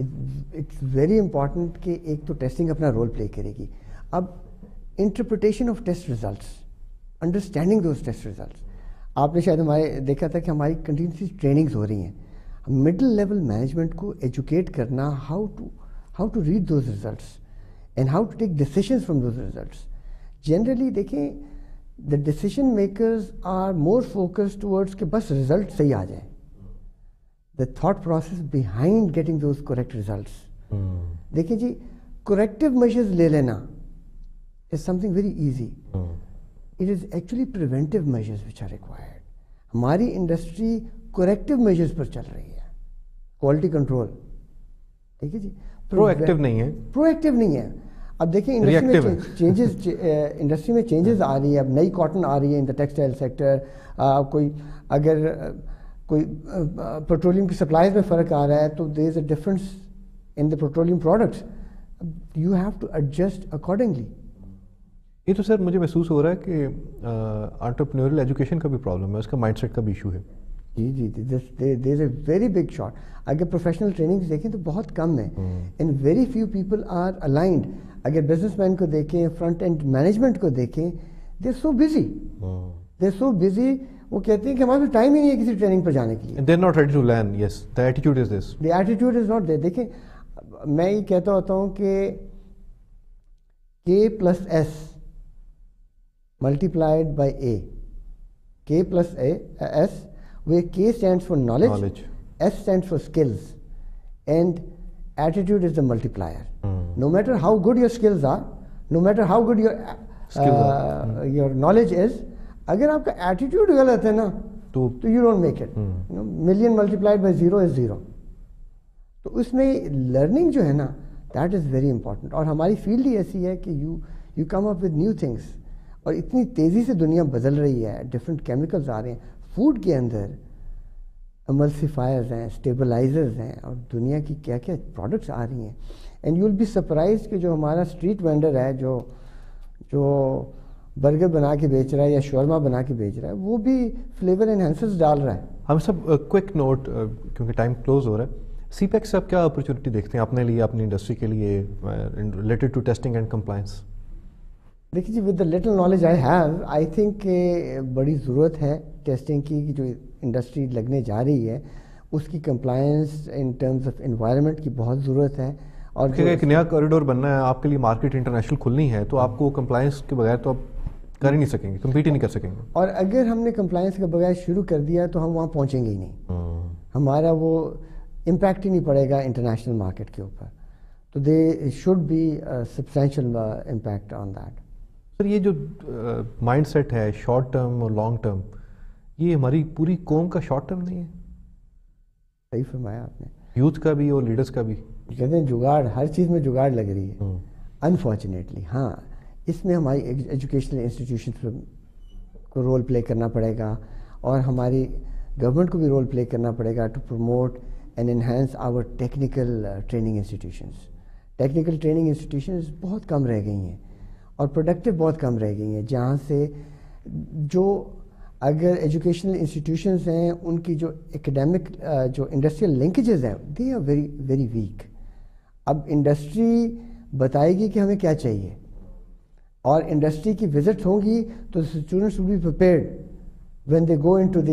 It's very important کہ ایک تو ٹیسٹنگ اپنا رول پلے کرے گی. اب interpretation of test results, understanding those test results. آپ نے شاید ہمارے دیکھا تھا کہ ہماری کنٹینیوسلی ٹریننگز ہو رہی ہیں. مڈل لیول مینجمنٹ کو ایجوکیٹ کرنا, how to how to read those results and how to take decisions from those results. Generally دیکھیں, the decision makers are more focus towards کہ بس رزلٹ صحیح آ جائے. The thought process behind getting those correct results. دیکھیں جی, corrective measures لے لینا is something very easy. It is actually preventive measures which are required. ہماری انڈسٹری کریکٹیو میجرز پر چل رہی ہے, کوالٹی کنٹرول, ٹھیک ہے جی, پرو ایکٹیو نہیں ہے, پرو ایکٹیو نہیں ہے. اب دیکھیں انڈسٹری میں چینجز, انڈسٹری میں چینجز آ رہی ہے. اب نئی کاٹن آ رہی ہے ان دا ٹیکسٹائل سیکٹر. کوئی اگر کوئی پیٹرولیم کی سپلائیز میں فرق آ رہا ہے تو there is a difference in the petroleum products. You have to adjust accordingly. یہ تو سر مجھے محسوس ہو رہا ہے کہ انٹرپرینیورل ایجوکیشن کا بھی پرابلم ہے, اس کا مائنڈ سیٹ کا بھی ایشو ہے. جی جی there is a very big short. اگر پروفیشنل ٹریننگ دیکھیں تو بہت کم ہے and very few people are aligned. اگر بزنس مین کو دیکھیں, فرنٹ اینڈ مینجمنٹ کو دیکھیں, they are so busy they are so busy وہ کہتے ہیں کہ ہمارے پاس ٹائم ہی نہیں ہے کسی ٹریننگ پر جانے کے لیے. They are not ready to learn. Yes, the attitude is this. The attitude is not there. دیکھیں میں یہ کہتا ہوتا ہوں کہ K plus S multiplied by A, K plus A S where K stands for knowledge, Knowledge. S stands for skills, and attitude is the multiplier. Mm. No matter how good your skills are, no matter how good your Skills uh, are. Mm. your knowledge is, اگر آپ کا attitude غلط ہے نا تو تو you don't make it. Mm. You know, million multiplied by zero is zero. تو اس میں learning جو ہے نا that is very important. اور ہماری فیلڈ ہی ایسی ہے کہ you you come up with new things. اور اتنی تیزی سے دنیا بدل رہی ہے, ڈفرینٹ کیمیکلز آ رہے ہیں فوڈ کے اندر, املسیفائرز ہیں, اسٹیبلائزرز ہیں, اور دنیا کی کیا کیا پروڈکٹس آ رہی ہیں. And you will be surprise کہ جو ہمارا اسٹریٹ وینڈر ہے جو جو برگر بنا کے بیچ رہا ہے یا شورما بنا کے بیچ رہا ہے, وہ بھی فلیور انہینسرز ڈال رہا ہے. ہم سب کوئک نوٹ کیونکہ ٹائم کلوز ہو رہا ہے, سی پیک سے آپ کیا اپرچونیٹی دیکھتے ہیں اپنے لیے, اپنی انڈسٹری کے لیے related to testing and compliance? دیکھیے جی, with the little knowledge I have, I think کہ بڑی ضرورت ہے ٹیسٹنگ کی. جو انڈسٹری لگنے جا رہی ہے اس کی compliance in terms of environment کی بہت ضرورت ہے. اور ایک نیا کوریڈور بننا ہے آپ کے لیے, مارکیٹ انٹرنیشنل کھلنی ہے, تو آپ کو کمپلائنس کے بغیر تو آپ کر ہی نہیں سکیں گے, کمپیٹ ہی نہیں کر سکیں گے. اور اگر ہم نے کمپلائنس کے بغیر شروع کر دیا تو ہم وہاں پہنچیں گے ہی نہیں, ہمارا وہ امپیکٹ ہی نہیں پڑے گا انٹرنیشنل مارکیٹ کے اوپر. تو they should be substantial impact on that. Sir یہ جو مائنڈ سیٹ ہے شارٹ ٹرم اور لانگ ٹرم, یہ ہماری پوری قوم کا شارٹ ٹرم نہیں ہے؟ صحیح فرمایا آپ نے. یوتھ کا بھی اور لیڈرز کا بھی. کہتے ہیں جگاڑ, ہر چیز میں جگاڑ لگ رہی ہے انفارچونیٹلی. ہاں, اس میں ہماری ایجوکیشنل انسٹیٹیوشنس کو رول پلے کرنا پڑے گا, اور ہماری گورنمنٹ کو بھی رول پلے کرنا پڑے گا to promote and enhance our technical training institutions. Technical training institutions بہت کم رہ گئی ہیں اور پروڈکٹیو بہت کم رہ گئی ہیں, جہاں سے جو اگر ایجوکیشنل انسٹیٹیوشنز ہیں ان کی جو اکیڈیمک جو انڈسٹریل لنکیجز ہیں they are very very weak. اب انڈسٹری بتائے گی کہ ہمیں کیا چاہیے, اور انڈسٹری کی وزٹ ہوں گی تو students will be prepared when they go into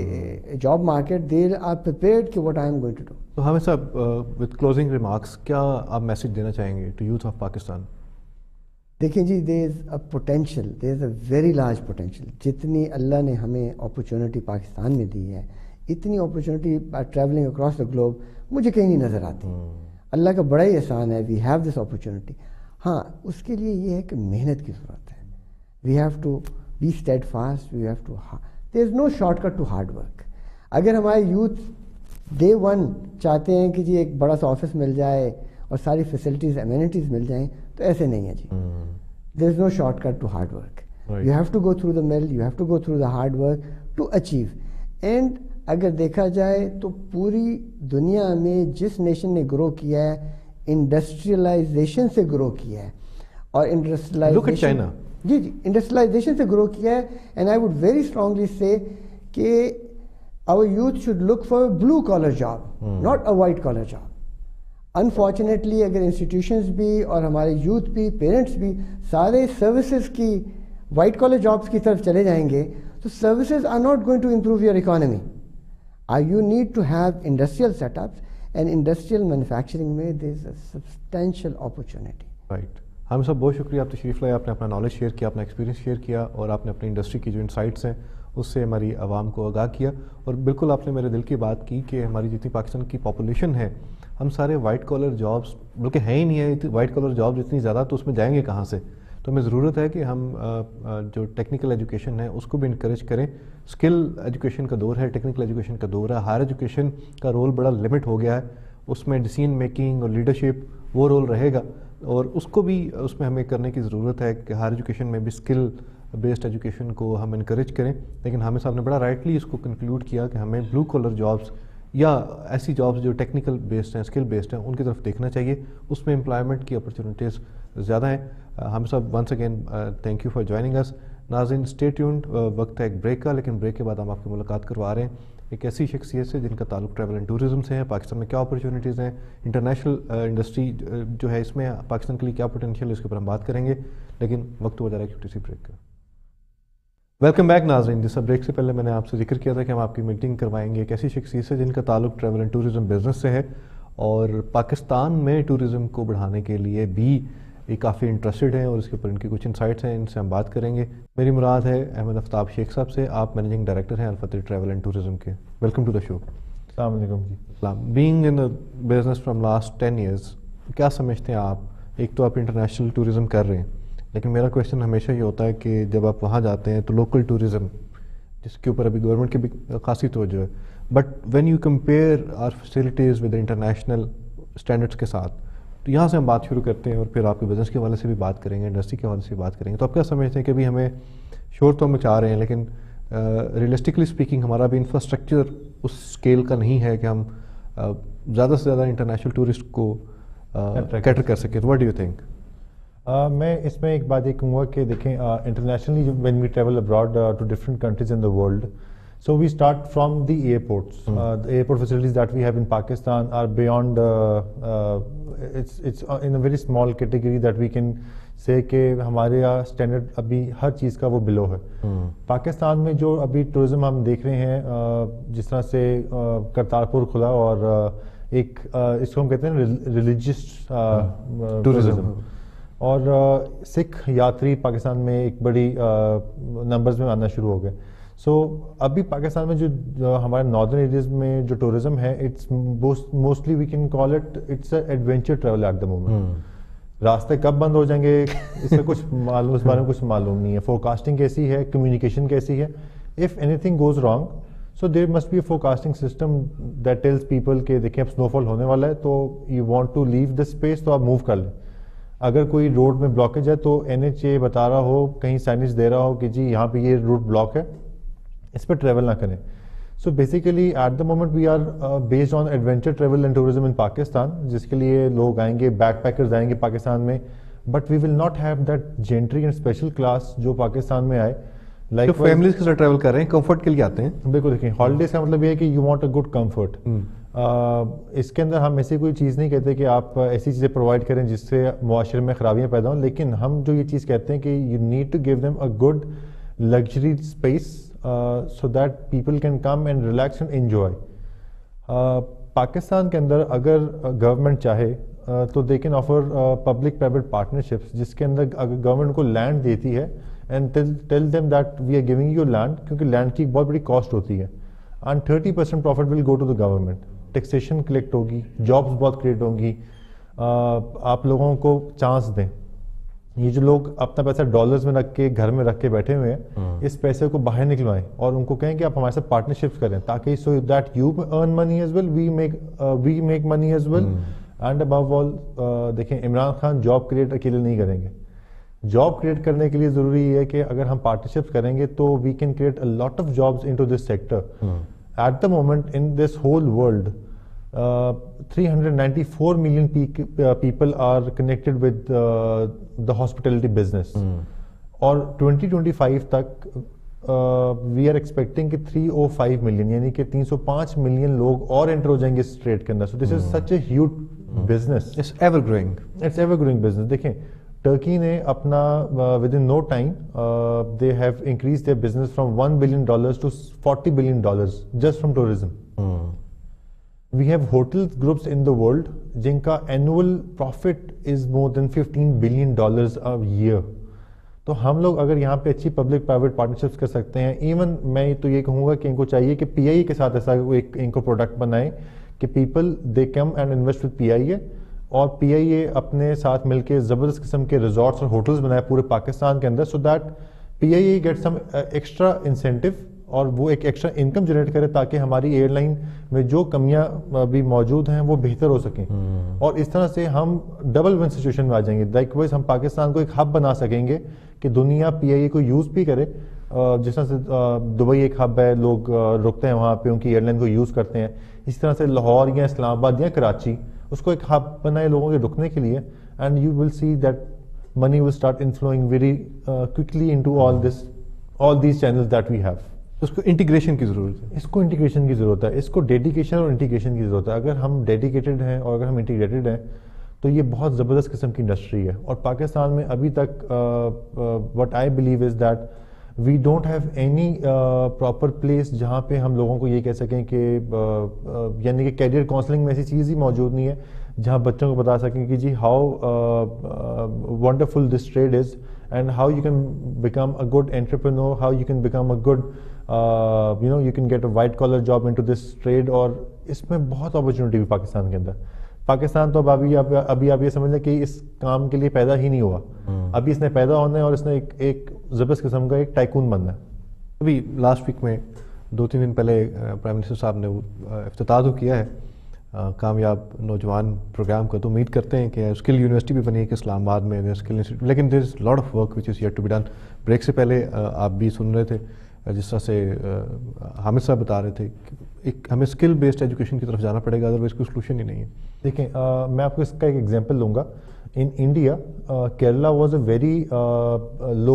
the job market, they are prepared کہ what I am going to do. تو ہمیں صاحب وتھ کلوزنگ ریمارکس کیا آپ میسج دینا چاہیں گے ٹو یوتھ آف پاکستان؟ دیکھیں جی, there is a potential, there is a very large potential. جتنی اللہ نے ہمیں اپرچونیٹی پاکستان میں دی ہے, اتنی opportunity traveling across the globe مجھے کہیں نہیں نظر آتی. اللہ کا بڑا ہی احسان ہے, وی ہیو دس اپرچونیٹی. ہاں, اس کے لیے یہ ہے کہ محنت کی ضرورت ہے. We have to be steadfast, we have to, there is no shortcut to hard work. اگر ہمارے یوتھ ڈے ون چاہتے ہیں کہ جی ایک بڑا سا آفس مل جائے اور ساری فیسلٹیز امینٹیز مل جائیں, تو ایسے نہیں ہے جی. There is no shortcut to hard work. You have to go through the mill, you have to go through the hard work to achieve. And اگر دیکھا جائے تو پوری دنیا میں جس نیشن نے گرو کیا ہے انڈسٹریلائزیشن سے گرو کیا ہے, اور انڈسٹریلائزیشن جی جی انڈسٹریلائزیشن سے گرو کیا ہے. And I would very strongly say کہ our youth should look for a blue collar job, hmm. not a white collar job. Unfortunately اگر انسٹیٹیوشنز بھی اور ہمارے یوتھ بھی, پیرنٹس بھی سارے سروسز کی وائٹ کالر جابس کی طرف چلے جائیں گے تو services are not going to improve your economy. I you need to have industrial setups, and industrial manufacturing میں there is a substantial opportunity. Right. ہم سب بہت شکریہ, آپ تشریف لائے, آپ نے اپنا نالج شیئر کیا, اپنا ایکسپیرینس شیئر کیا, اور آپ نے اپنی انڈسٹری کی جو انسائٹس ہیں اس سے ہماری عوام کو آگاہ کیا. اور بالکل آپ نے میرے دل کی بات کی کہ ہماری جتنی پاکستان کی پاپولیشن ہے, ہم سارے وائٹ کالر جابس بلکہ ہیں ہی نہیں ہے. وائٹ کالر جابس اتنی زیادہ تو اس میں جائیں گے کہاں سے؟ تو ہمیں ضرورت ہے کہ ہم جو ٹیکنیکل ایجوکیشن ہے اس کو بھی انکریج کریں. اسکل ایجوکیشن کا دور ہے, ٹیکنیکل ایجوکیشن کا دور ہے. ہائر ایجوکیشن کا رول بڑا لمٹ ہو گیا ہے, اس میں ڈیسیژن میکنگ اور لیڈرشپ وہ رول رہے گا, اور اس کو بھی اس میں ہمیں کرنے کی ضرورت ہے کہ ہائر ایجوکیشن میں بھی اسکل بیسڈ ایجوکیشن کو ہم انکریج کریں. لیکن حامد صاحب نے بڑا رائٹلی اس کو کنکلوڈ کیا کہ ہمیں بلو کالر جابس یا ایسی جابس جو ٹیکنیکل بیسڈ ہیں, اسکل بیسڈ ہیں, ان کی طرف دیکھنا چاہیے. اس میں امپلائمنٹ کی اپرچونیٹیز زیادہ ہیں. حامد صاحب once again thank you for joining us. ناظرین اسٹے ٹیونڈ، وقت ہے ایک بریک کا، لیکن بریک کے بعد ہم آپ کی ملاقات کروا رہے ہیں ایک ایسی شخصیت سے جن کا تعلق ٹریول اینڈ ٹورزم سے ہے. پاکستان میں کیا اپرچونیٹیز ہیں، انٹرنیشنل انڈسٹری جو ہے اس میں پاکستان کے لیے کیا پوٹینشیل ہے، اس کے اوپر ہم بات کریں گے، لیکن وقت ہو جا رہا ہے چھوٹی سی بریک کا. ویلکم بیک ناظرین. جس بریک سے پہلے میں نے آپ سے ذکر کیا تھا کہ ہم آپ کی میٹنگ کروائیں گے ایک ایسی شخصیت سے جن کا تعلق ٹریول اینڈ ٹورزم بزنس سے ہے اور پاکستان میں ٹورزم کو بڑھانے کے لیے بھی یہ کافی انٹرسٹڈ ہیں اور اس کے اوپر ان کی کچھ انسائٹس ہیں، ان سے ہم بات کریں گے. میری مراد ہے احمد آفتاب شیخ صاحب سے. آپ مینیجنگ ڈائریکٹر ہیں الفتح ٹریول اینڈ ٹورزم کے. Welcome to the show. السلام علیکم جی. السلام. Being in business from last ten years, کیا سمجھتے ہیں آپ؟ ایک تو آپ انٹرنیشنل ٹورزم کر رہے ہیں، لیکن میرا کویشچن ہمیشہ یہ ہوتا ہے کہ جب آپ وہاں جاتے ہیں تو لوکل ٹورزم جس کے اوپر ابھی گورنمنٹ کی بھی خاصی توجہ ہے، but when you compare our facilities with international standards کے ساتھ، تو یہاں سے ہم بات شروع کرتے ہیں اور پھر آپ کے بزنس کے حوالے سے بھی بات کریں گے، انڈسٹری کے حوالے سے بھی بات کریں گے. تو آپ کیا سمجھتے ہیں کہ ابھی ہمیں شور تو ہم مچا رہے ہیں لیکن ریئلسٹکلی اسپیکنگ ہمارا بھی انفراسٹرکچر اس اسکیل کا نہیں ہے کہ ہم زیادہ سے زیادہ انٹرنیشنل ٹورسٹ کو کیٹر کر سکیں. What do you think? میں اس میں ایک بات یہ کہوں گا کہ دیکھیں internationally when we travel abroad to different countries in the world, so we start from the airports. Mm. Uh, the airport facilities that we have in Pakistan are beyond uh, uh, it's it's in a very small category that we can say کہ ہمارے یہاں standard ابھی ہر چیز کا وہ بلو ہے. mm. Pakistan میں جو ابھی ٹورزم ہم دیکھ رہے ہیں، جس طرح سے کرتارپور کھلا اور ایک اس کو ہم کہتے ہیں ریلیجیس ٹورزم، اور سکھ یاتری پاکستان میں ایک بڑی نمبرز میں آنا شروع ہو گئے. سو ابھی پاکستان میں جو ہمارے ناردرن ایریاز میں جو ٹورزم ہے، it's mostly we can call it it's a adventure travel at the moment. راستے کب بند ہو جائیں گے اس میں کچھ معلوم اس بارے میں کچھ معلوم نہیں ہے. فورکاسٹنگ کیسی ہے، کمیونیکیشن کیسی ہے. If anything goes wrong so there must be a forecasting system that tells people کہ دیکھیں اب اسنو فال ہونے والا ہے تو you want to leave the space تو آپ موو کر لیں. اگر کوئی روڈ میں بلاکیج ہے تو این ایچ اے بتا رہا ہو، کہیں سائنس دے رہا ہو کہ جی یہاں پہ یہ روٹ بلاک ہے، اس پہ ٹریول نہ کریں. So basically at the moment we are based on adventure travel and tourism in Pakistan, جس کے لیے لوگ آئیں گے، بیک پیکرز آئیں گے پاکستان میں، but we will not have that gentry and special class جو پاکستان میں آئے. لائک فیملیز کے ساتھ ٹریول کر رہے ہیں، کمفرٹ کے لیے آتے ہیں. بالکل. دیکھیں ہالیڈیز کا مطلب یہ ہے کہ you want a good comfort. اس کے اندر ہم ایسی کوئی چیز نہیں کہتے کہ آپ ایسی چیزیں پرووائڈ کریں جس سے معاشرے میں خرابیاں پیدا ہوں، لیکن ہم جو یہ چیز کہتے ہیں کہ you need to give them a good luxury space so that people can come and relax and enjoy. Pakistan کے اندر اگر گورنمنٹ چاہے تو they can offer public private partnerships, جس کے اندر اگر گورنمنٹ کو لینڈ دیتی ہے and tell them that we are giving you land, کیونکہ لینڈ کی ایک بہت بڑی کاسٹ ہوتی ہے، and thirty percent profit will go to the government. Taxation collect ہوگی، جابس بہت کریٹ ہوں گی. آپ لوگوں کو چانس دیں. یہ جو لوگ اپنا پیسہ ڈالرز میں رکھ کے گھر میں رکھ کے بیٹھے ہوئے ہیں، اس پیسے کو باہر نکلوائیں اور ان کو کہیں کہ آپ ہمارے ساتھ پارٹنرشپ کریں تاکہ so that you earn money as well, we make we make money as well. And above all دیکھیں عمران خان جاب کریٹ اکیلے نہیں کریں گے. جاب کریٹ کرنے کے لیے ضروری یہ ہے کہ اگر ہم پارٹنرشپ کریں گے تو we can create a lot of jobs into this sector. At the moment in this whole world three hundred ninety-four million people are connected with uh, the hospitality business. اور twenty twenty-five تک we are expecting کہ three oh five million یعنی کہ تین سو پانچ million لوگ اور inter ہو جائیں گے اس ٹریڈ کے اندر. So this is such a huge business. It's ever growing. It's ever growing business. دیکھیں ٹرکی نے اپنا within no time they have increase their business from one billion dollars to forty billion dollars just from tourism. We have hotel groups in the world جن کا annual profit is more than fifteen billion dollars a year. تو ہم لوگ اگر یہاں پہ اچھی public private partnerships کر سکتے ہیں، ایون میں تو یہ کہوں گا کہ ان کو چاہیے کہ پی آئی اے کے ساتھ ایسا ایک ان کو پروڈکٹ بنائیں کہ people they come and invest with P I A, اور پی آئی اے اپنے ساتھ مل کے زبردست قسم کے ریزورٹس اور ہوٹلس بنائے پورے پاکستان کے اندر، so that P I A get some extra incentive اور وہ ایک ایکسٹرا انکم جنریٹ کرے تاکہ ہماری ایئر لائن میں جو کمیاں ابھی موجود ہیں وہ بہتر ہو سکیں. اور اس طرح سے ہم ڈبل ون سچویشن میں آ جائیں گے. لائک وائز ہم پاکستان کو ایک ہب بنا سکیں گے کہ دنیا پی آئی اے کو یوز بھی کرے. جس طرح سے دبئی ایک ہب ہے، لوگ رکتے ہیں وہاں پہ، ان کی ایئر لائن کو یوز کرتے ہیں. اسی طرح سے لاہور یا اسلام آباد یا کراچی اس کو ایک ہب بنائے لوگوں کے رکنے کے لیے. And you will see that money will start inflowing very uh, quickly into all this all these channels that we have. اس کو انٹیگریشن کی ضرورت ہے. اس کو انٹیگریشن کی ضرورت ہے, اس کو ڈیڈیکیشن اور انٹیگریشن کی ضرورت ہے. اگر ہم ڈیڈیکیٹڈ ہیں اور اگر ہم انٹیگریٹڈ ہیں تو یہ بہت زبردست قسم کی انڈسٹری ہے. اور پاکستان میں ابھی تک what I believe is that we don't have any proper place جہاں پہ ہم لوگوں کو یہ کہہ سکیں کہ یعنی کہ کیریئر کاؤنسلنگ میں ایسی چیز ہی موجود نہیں ہے جہاں بچوں کو بتا سکیں کہ جی how wonderful this trade is and how you can become a good entrepreneur, how you can become a good you know you can get a white collar job into this trade. اور اس میں بہت opportunity بھی پاکستان کے اندر. پاکستان تو اب ابھی ابھی آپ یہ سمجھ لیں کہ اس کام کے لیے پیدا ہی نہیں ہوا, ابھی اس نے پیدا ہونا ہے اور اس نے ایک ایک زبردست قسم کا ایک ٹائکون بننا ہے. ابھی لاسٹ ویک میں دو تین دن پہلے پرائم منسٹر صاحب نے افتتاح تو کیا ہے کامیاب نوجوان پروگرام کا, تو امید کرتے ہیں کہ اسکل یونیورسٹی بھی بنی ہے کہ اسلام آباد میں اسکل انسٹیٹیوٹ, لیکن there is lot of work which is yet to be done. Break سے پہلے آپ بھی سن رہے تھے جس طرح سے حامد صاحب بتا رہے تھے ایک ہمیں اسکل بیسڈ ایجوکیشن کی طرف جانا پڑے گا, ادروائز کوئی سولوشن ہی نہیں ہے. دیکھیں میں آپ کو اس کا ایک ایگزامپل دوں گا. In India Kerala was a very low,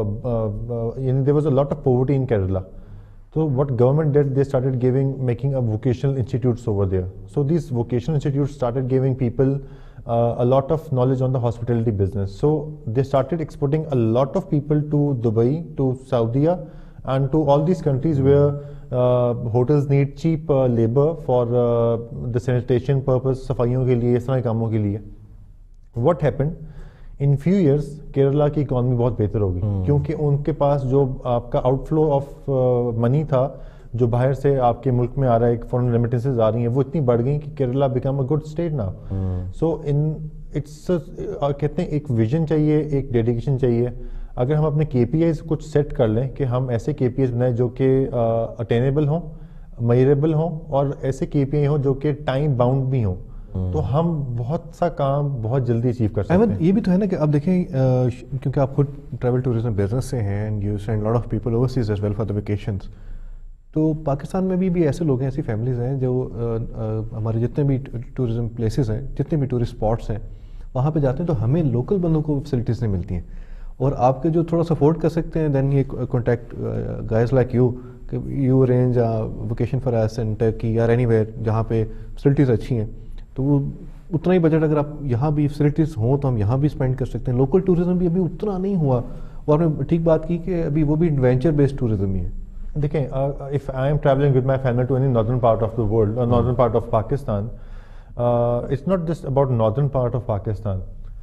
یعنی there was a lot of poverty in Kerala. So what government did, they started giving, making up vocational institutes over there. So these vocational institutes started giving people uh, a lot of knowledge on the hospitality business. So they started exporting a lot of people to Dubai, to Saudi, and to all these countries where uh, hotels need cheap uh, labor for uh, the sanitation purpose, صفائیوں کے لیے, اس طرح کے کاموں کے لیے. What happened? In few years Kerala کی economy بہت بہتر ہوگی کیونکہ ان کے پاس جو آپ کا آؤٹ فلو آف منی تھا جو باہر سے آپ کے ملک میں آ رہا ہے, فورن ریمیٹنسز آ رہی ہیں, وہ اتنی بڑھ گئی کہ Kerala become a good state نا. سو ان اٹس کہتے ہیں ایک ویژن چاہیے, ایک ڈیڈیکیشن چاہیے. اگر ہم اپنے کے پی آئیز کچھ سیٹ کر لیں کہ ہم ایسے کے پی آئیز بنائیں جو کہ اٹینیبل ہوں, میئریبل ہوں, اور ایسے کے پی آئی ہوں جو کہ ٹائم باؤنڈ بھی ہوں, تو ہم بہت سا کام بہت جلدی اچیو کر سکتے ہیں. احمد یہ بھی تو ہے نا کہ اب دیکھیں کیونکہ آپ خود ٹریول ٹورزم بزنس سے ہیں and you send lot of people overseas as well for the vacations, تو پاکستان میں بھی بھی ایسے لوگ ہیں, ایسی فیملیز ہیں جو ہمارے جتنے بھی ٹورزم پلیسز ہیں, جتنے بھی ٹورسٹ اسپاٹس ہیں, وہاں پہ جاتے ہیں تو ہمیں لوکل بندوں کو فیسلٹیز نہیں ملتی ہیں. اور آپ کے جو تھوڑا سا افورڈ کر سکتے ہیں دین یہ کانٹیکٹ گائز لائک یو کہ you arrange vacation for us in Turkey یا اینی ویئر جہاں پہ فیسلٹیز اچھی ہیں, تو وہ اتنا ہی بجٹ اگر آپ یہاں بھی فیسلٹیز ہوں تو ہم یہاں بھی اسپینڈ کر سکتے ہیں. لوکل ٹورزم بھی ابھی اتنا نہیں ہوا, اور آپ نے ٹھیک بات کی کہ ابھی وہ بھی ایڈونچر بیسڈ ٹورزم ہی ہے. دیکھیں if I am traveling with my family to any northern part of the world اور northern part of Pakistan, it's not just about northern part of Pakistan.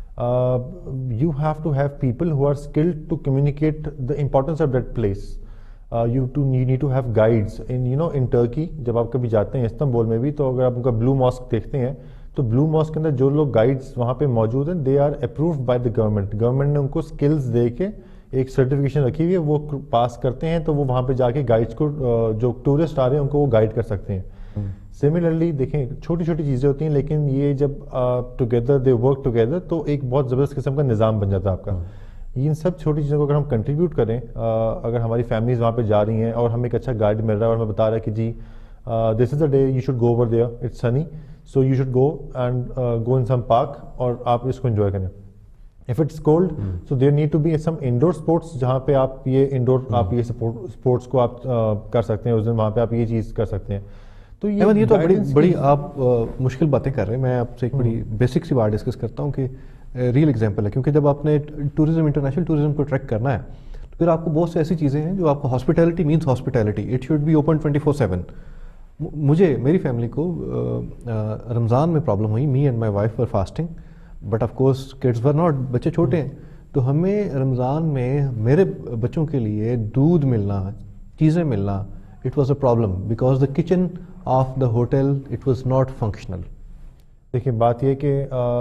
You have to have people who are skilled to communicate the importance of that place. You to you need to have guides in you know in Turkey. جب آپ کبھی جاتے ہیں Istanbul میں بھی, تو اگر آپ ان کا بلو ماسک دیکھتے ہیں تو بلو ماسک کے اندر جو لوگ گائیڈس وہاں پہ موجود ہیں they are approved by the government. Government نے ان کو اسکلز دے کے ایک سرٹیفکیشن رکھی ہوئی ہے, وہ پاس کرتے ہیں تو وہ وہاں پہ جا کے گائیڈس کو, جو ٹورسٹ آ رہے ہیں ان کو وہ گائیڈ کر سکتے ہیں. سملرلی دیکھیں چھوٹی چھوٹی چیزیں ہوتی ہیں, لیکن یہ جب ٹوگیدر دے ورک ٹوگیدر تو ایک بہت زبردست قسم کا نظام بن جاتا ہے آپ کا. ان سب چھوٹی چیزوں کو اگر ہم کنٹریبیوٹ کریں, اگر ہماری فیملیز وہاں پہ جا رہی ہیں اور ہمیں ایک اچھا گائیڈ مل رہا ہے اور ہمیں بتا رہا ہے کہ جی this is the day you should go over there, it's sunny, so you should go and uh, go in some park اور آپ اس کو enjoy کریں. if it's cold mm. so there need to be some indoor sports جہاں پہ آپ یہ indoor mm. آپ یہ sports کو آپ کر سکتے ہیں, اس دن وہاں پہ آپ یہ چیز کر سکتے ہیں. تو یہ یہ تو بڑی بڑی آپ مشکل باتیں کر رہے ہیں. میں آپ سے ایک بڑی بیسک سی بات ڈسکس کرتا ہوں کہ ریئل ایگزامپل ہے, کیونکہ جب آپ نے ٹورزم انٹرنیشنل ٹورزم کو ٹریک کرنا ہے تو پھر آپ کو بہت سی ایسی چیزیں ہیں جو آپ کو hospitality means hospitality, it should be open twenty four seven. مجھے میری فیملی کو رمضان میں پرابلم ہوئی, me and my wife were fasting, but of course kids were not, بچے چھوٹے ہیں, تو ہمیں رمضان میں میرے بچوں کے لیے دودھ ملنا, چیزیں ملنا, it was a problem because the kitchen of the hotel it was not functional. دیکھیے بات یہ کہ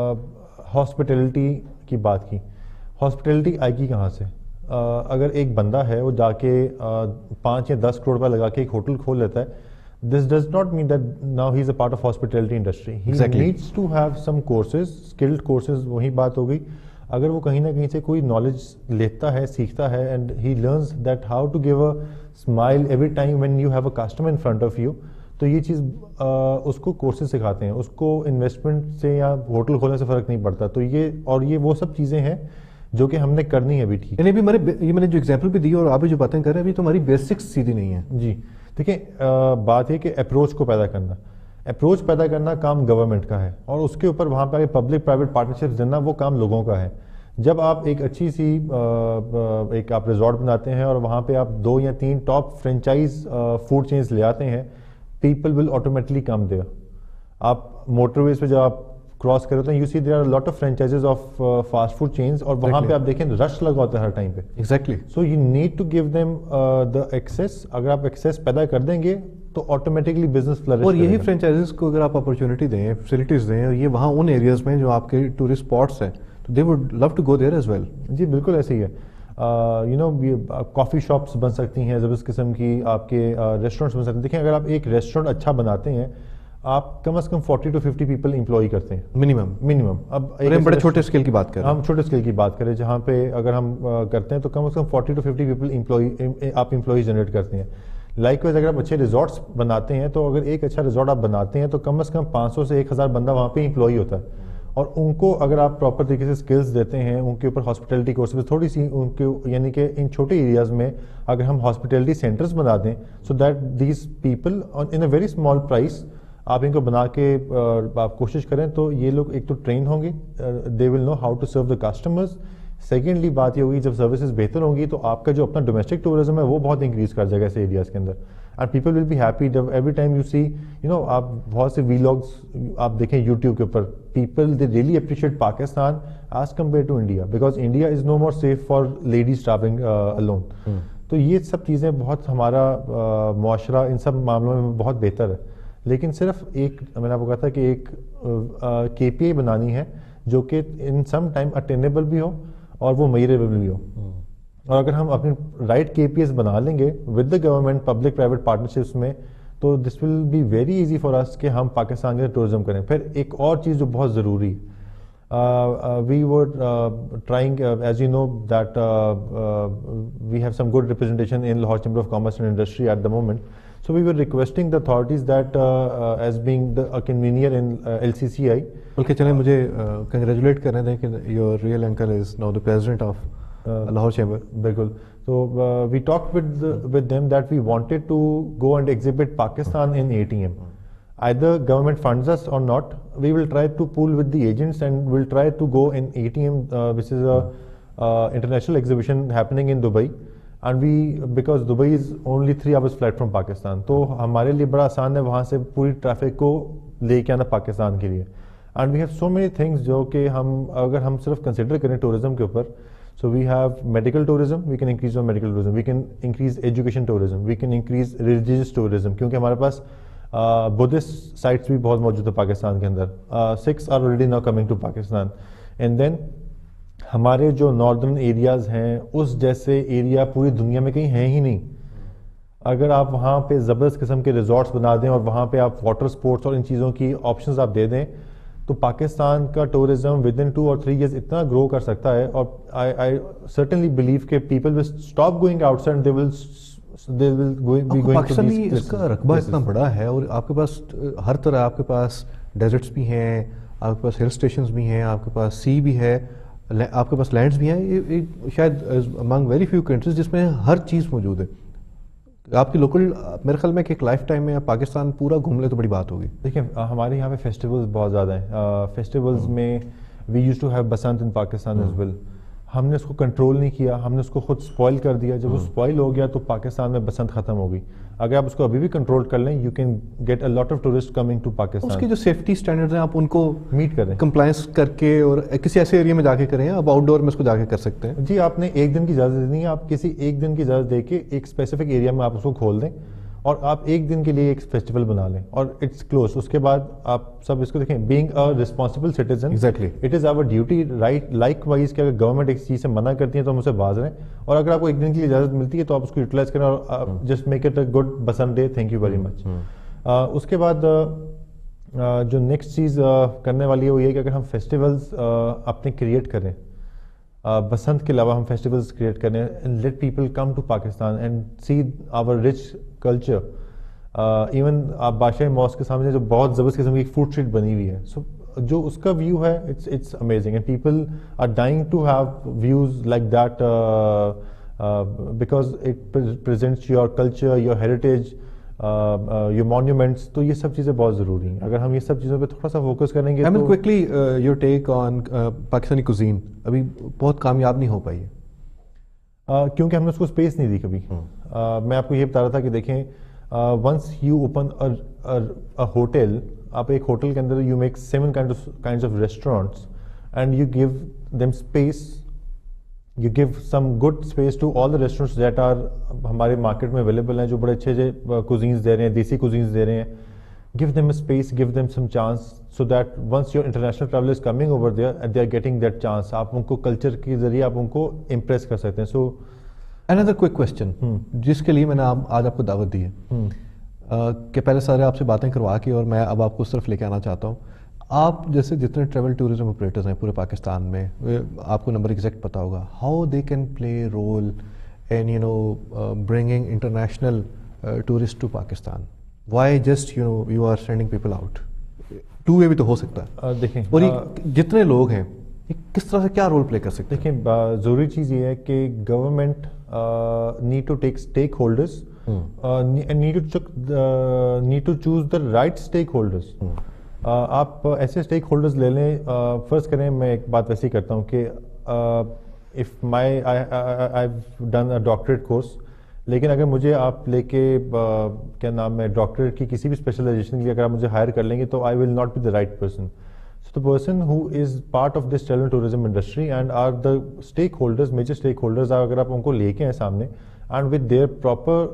ہاسپٹیلٹی کی بات کی, ہاسپٹیلٹی آئے گی کہاں سے؟ اگر ایک بندہ ہے وہ جا کے پانچ یا دس کروڑ روپے لگا کے ایک ہوٹل کھول لیتا ہے, this does not mean that now he is a part of hospitality industry. He exactly. needs to have some courses, skilled courses. وہی بات ہو گئی. اگر وہ کہیں نہ کہیں سے کوئی نالج لیتا ہے, سیکھتا ہے, and he learns that how to give a smile every time when you have a customer in front of you, تو یہ چیز اس کو کورسز سکھاتے ہیں. اس کو انویسٹمنٹ سے یا ہوٹل کھولنے سے فرق نہیں پڑتا. تو یہ اور یہ وہ سب چیزیں ہیں جو کہ ہم نے کرنی ہے بھی ٹھیک. یعنی ابھی ہمارے یہ میں نے جو ایگزامپل بھی دی اور آپ بھی جو باتیں کر رہے ہیں ابھی تو ہماری بیسکس سیدھی نہیں ہیں. جی دیکھیں بات یہ کہ اپروچ کو پیدا کرنا اپروچ پیدا کرنا کام گورنمنٹ کا ہے, اور اس کے اوپر وہاں پہ آگے پبلک پرائیویٹ پارٹنرشپس دینا وہ کام لوگوں کا ہے. جب آپ ایک اچھی سی ایک آپ ریزورٹ بناتے ہیں اور وہاں پہ آپ دو یا تین ٹاپ فرینچائز فوڈ چینز لے آتے ہیں, people will automatically come there. آپ موٹر ویز پہ جب آپ کراس کرتے ہیں, you see there are lot of franchises of fast food chains, اور وہاں پہ آپ دیکھیں رش لگا ہوتا ہے ہر ٹائم پہ. Exactly. So you need to give them the access. اگر آپ ایکسیس پیدا کر دیں گے تو آٹومیٹکلی بزنس فلرش. اور یہی فرینچائزز کو اگر آپ اپرچونیٹی دیں, فیسلٹیز دیں, اور یہ وہاں ان ایریاز میں جو آپ کے ٹورسٹ اسپاٹس ہیں تو they would love to go there as well. جی بالکل ایسے ہی ہے. یو نو کافی شاپس بن سکتی ہیں, زبردست قسم کی آپ کے ریسٹورینٹس بن سکتے ہیں. دیکھیں اگر آپ ایک ریسٹورینٹ اچھا بناتے ہیں, آپ کم از کم forty to fifty people employ کرتے ہیں منیمم منیمم. اب بڑے چھوٹے اسکیل کی بات کریں, ہم چھوٹے اسکیل کی بات کریں جہاں پہ اگر ہم کرتے ہیں تو کم از کم forty to fifty people employ آپ امپلائی جنریٹ کرتے ہیں. لائک وائز اگر آپ اچھے ریزورٹس بناتے ہیں تو اگر ایک اچھا ریزورٹ آپ بناتے ہیں تو کم از کم پانچ سو سے ایک ہزار بندہ وہاں پہ امپلائی ہوتا ہے, اور ان کو اگر آپ پراپر طریقے سے اسکلز دیتے ہیں, ان کے اوپر ہاسپٹیلٹی کورسز تھوڑی سی ان کے, یعنی کہ ان چھوٹے ایریاز میں اگر ہم ہاسپٹیلٹی سینٹرز بنا دیں, so that these people in a very small price آپ ان کو بنا کے آپ کوشش کریں تو یہ لوگ ایک تو ٹرین ہوں گے, they will know how to serve the customers. Secondly بات یہ ہوگی جب سروسز بہتر ہوں گی تو آپ کا جو اپنا ڈومیسٹک ٹورزم ہے وہ بہت انکریز کر جائے گا ایسے ایریاز کے اندر, and people will be happy جب every time you see you know. آپ بہت سے ویلاگس آپ دیکھیں یوٹیوب کے اوپر, people they really appreciate Pakistan as compare to India, because India is no more safe for ladies traveling alone. تو یہ سب چیزیں بہت ہمارا معاشرہ ان سب معاملوں میں بہت بہتر ہے, لیکن صرف ایک میں نے آپ کو کہا تھا کہ ایک کے پی آئی بنانی ہے جو کہ ان سم ٹائم اٹینیبل بھی ہو اور وہ میجریبل بھی ہو. اور اگر ہم اپنی رائٹ کے پی ایس بنا لیں گے with the government public private partnerships میں, تو this will be very easy for us کہ ہم پاکستان کے ٹورزم کریں. پھر ایک اور چیز جو بہت ضروری ہے, we were trying as you know that we have some good representation in Lahore chamber of commerce and industry at the moment. So we were requesting the authorities that uh, uh, as being the a convener in uh, L C C I. بلکہ چلیں مجھے congratulate کرنے دیں کہ your real uncle is now the president of Lahore Chamber. بالکل. So uh, we talked with the, with them that we wanted to go and exhibit Pakistan in A T M. Either government funds us or not, we will try to pool with the agents and we'll try to go in A T M, uh, which is a uh, international exhibition happening in Dubai. And we because Dubai is only three hours flight from Pakistan, تو ہمارے لیے بڑا آسان ہے وہاں سے پوری traffic کو لے کے آنا پاکستان کے لیے. And we have so many things جو کہ ہم اگر ہم صرف کنسیڈر کریں ٹورزم کے اوپر, so we have medical tourism, we can increase on medical tourism, we can increase education tourism, we can increase religious tourism, کیونکہ ہمارے پاس بدھسٹ سائٹس بھی بہت موجود ہے پاکستان کے اندر. Sikhs are already now coming to Pakistan. And then ہمارے جو ناردرن ایریاز ہیں اس جیسے ایریا پوری دنیا میں کہیں ہیں ہی نہیں. اگر آپ وہاں پہ زبردست قسم کے ریزورٹس بنا دیں اور وہاں پہ آپ واٹر سپورٹس اور ان چیزوں کی آپشنز آپ دے دیں تو پاکستان کا ٹورزم ود ان ٹو اور تھری ایئرز اتنا گرو کر سکتا ہے. اور آئی آئی سرٹنلی بلیو کہ people will stop going outside, they will they will be going. Pakistani اس کا رقبہ اتنا بڑا ہے اور آپ کے پاس ہر طرح, آپ کے پاس ڈیزرٹس بھی ہیں, آپ کے پاس ہل اسٹیشنز بھی ہیں, آپ کے پاس سی بھی ہے, آپ کے پاس لینڈز بھی ہیں. یہ شاید امنگ ویری فیو کنٹریز جس میں ہر چیز موجود ہے. آپ کی لوکل میرے خیال میں کہ ایک لائف ٹائم میں پاکستان پورا گھوم لے تو بڑی بات ہوگی. دیکھیں ہمارے یہاں پہ فیسٹیولز بہت زیادہ ہیں. فیسٹیولز میں we used to have Basant in Pakistan as well. ہم نے اس کو کنٹرول نہیں کیا, ہم نے اس کو خود اسپوائل کر دیا. جب وہ اسپوائل ہو گیا تو پاکستان میں بسنت ختم ہو گئی. اگر آپ اس کو ابھی بھی کنٹرول کر لیں, you can get a lot of tourist coming to Pakistan. اس کی جو سیفٹی اسٹینڈرڈز ہیں آپ ان کو میٹ کریں, کمپلائنس کر کے, اور کسی ایسے ایریا میں جا کے کریں. آپ آؤٹ ڈور میں اس کو جا کے کر سکتے ہیں. جی آپ نے ایک دن کی اجازت دینی ہے, آپ کسی ایک دن کی اجازت دے کے ایک اسپیسیفک ایریا میں آپ اس کو کھول دیں اور آپ ایک دن کے لیے ایک فیسٹیول بنا لیں اور اٹس کلوز. اس کے بعد آپ سب اس کو دیکھیں, being a responsible citizen, exactly it is our duty right likewise کہ اگر گورنمنٹ ایک چیز سے منع کرتی ہے تو ہم اسے باز رہیں, اور اگر آپ کو ایک دن کی اجازت ملتی ہے تو آپ اس کو یوٹیلائز کریں اور just make it a good Basant day. Thank you very much. اس کے بعد جو نیکسٹ چیز کرنے والی ہے وہ یہ کہ اگر ہم فیسٹیولز اپنے کریٹ کریں, بسنت کے علاوہ ہم فیسٹیولز کریٹ کریں, and let people come to Pakistan and see our rich culture. Even آپ بادشاہ ماسک کے سامنے جو بہت زبردست قسم کی ایک فوڈ اسٹریٹ بنی ہوئی ہے, سو جو اس کا ویو ہے it's it's amazing and people are dying to have views like that because it presents your culture, your heritage, your monuments. تو یہ سب چیزیں بہت ضروری ہیں. اگر ہم یہ سب چیزوں پہ تھوڑا سا فوکس کریں گے تو quickly your take on Pakistani cuisine ابھی بہت کامیاب نہیں ہو پائی ہے کیونکہ ہم نے اس کو اسپیس نہیں دی کبھی. میں آپ کو یہ بتا رہا تھا کہ دیکھیں ونس یو اوپن ہوٹل, آپ ایک ہوٹل کے اندر you make seven kinds of restaurants and you give them space, you give some good space to all the restaurants that are ہمارے مارکیٹ میں اویلیبل ہیں, جو بڑے اچھے اچھے کوزینس دے رہے ہیں, دیسی کوزینس دے رہے ہیں. give them a space, give them some chance, so that once your international traveler is coming over there and they are getting that chance, آپ ان کو کلچر کے ذریعے آپ ان کو امپریس کر سکتے ہیں. سو another quick question جس کے لیے میں نے آج آپ کو دعوت دی ہے کہ پہلے سارے آپ سے باتیں کروا کے اور میں اب آپ کو اس طرف لے کے آنا چاہتا ہوں. آپ جیسے جتنے ٹریول ٹورزم آپریٹرز ہیں پورے پاکستان میں, آپ کو نمبر ایگزیکٹ پتا ہوگا, how they can play role in you know bringing international tourist to Pakistan. Why just you know you are sending people out? Two way بھی تو ہو سکتا ہے. دیکھیں اور جتنے لوگ ہیں کس طرح سے کیا رول پلے کر سکتے ہیں؟ دیکھیں ضروری چیز یہ ہے کہ government need to take stakeholders, need to choose the right stakeholders. آپ ایسے اسٹیک ہولڈرز لے لیں. فرض کریں میں ایک بات ویسے ہی کرتا ہوں کہ if my I have done a doctorate course, لیکن اگر مجھے آپ لے کے کیا نام ہے ڈاکٹریٹ کی کسی بھی اسپیشلائزیشن کے لیے اگر آپ مجھے ہائر کر لیں گے تو I will not be the right person. So the person who is part of this travel tourism industry and are the stakeholders, major stakeholders, اگر آپ ان کو لے کے ہیں سامنے اینڈ ود دیئر پراپر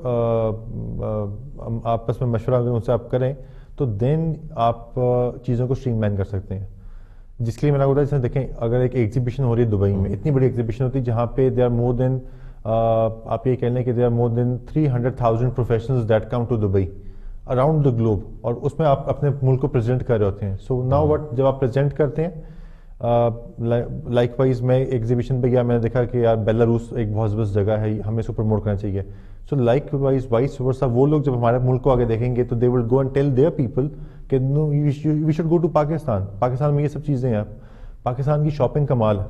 آپس میں مشورہ اگر ان سے آپ کریں تو دین آپ چیزوں کو اسٹریم لائن کر سکتے ہیں. جس کے لیے میں نے بتایا, جیسے دیکھیں اگر ایک ایگزیبیشن ہو رہی ہے دبئی میں, اتنی بڑی ایگزیبیشن ہوتی ہے جہاں پہ دے آر مور دین آپ یہ کہہ لیں کہ they are more than three hundred thousand professionals that come to Dubai around the globe, اور اس میں آپ اپنے ملک کو پریزنٹ کر رہے ہوتے ہیں. سو ناؤ وٹ جب آپ پریزنٹ کرتے ہیں, لائک وائز میں ایگزیبیشن پہ گیا, میں نے دیکھا کہ یار بیلاروس ایک بہت زبردست جگہ ہے, ہمیں اس کو پروموٹ کرنا چاہیے. So likewise vice versa وہ لوگ جب ہمارے ملک کو آگے دیکھیں گے تو they will go and tell their people کہ no we should go to Pakistan. Pakistan میں یہ سب چیزیں ہیں, پاکستان کی شاپنگ کمال ہے.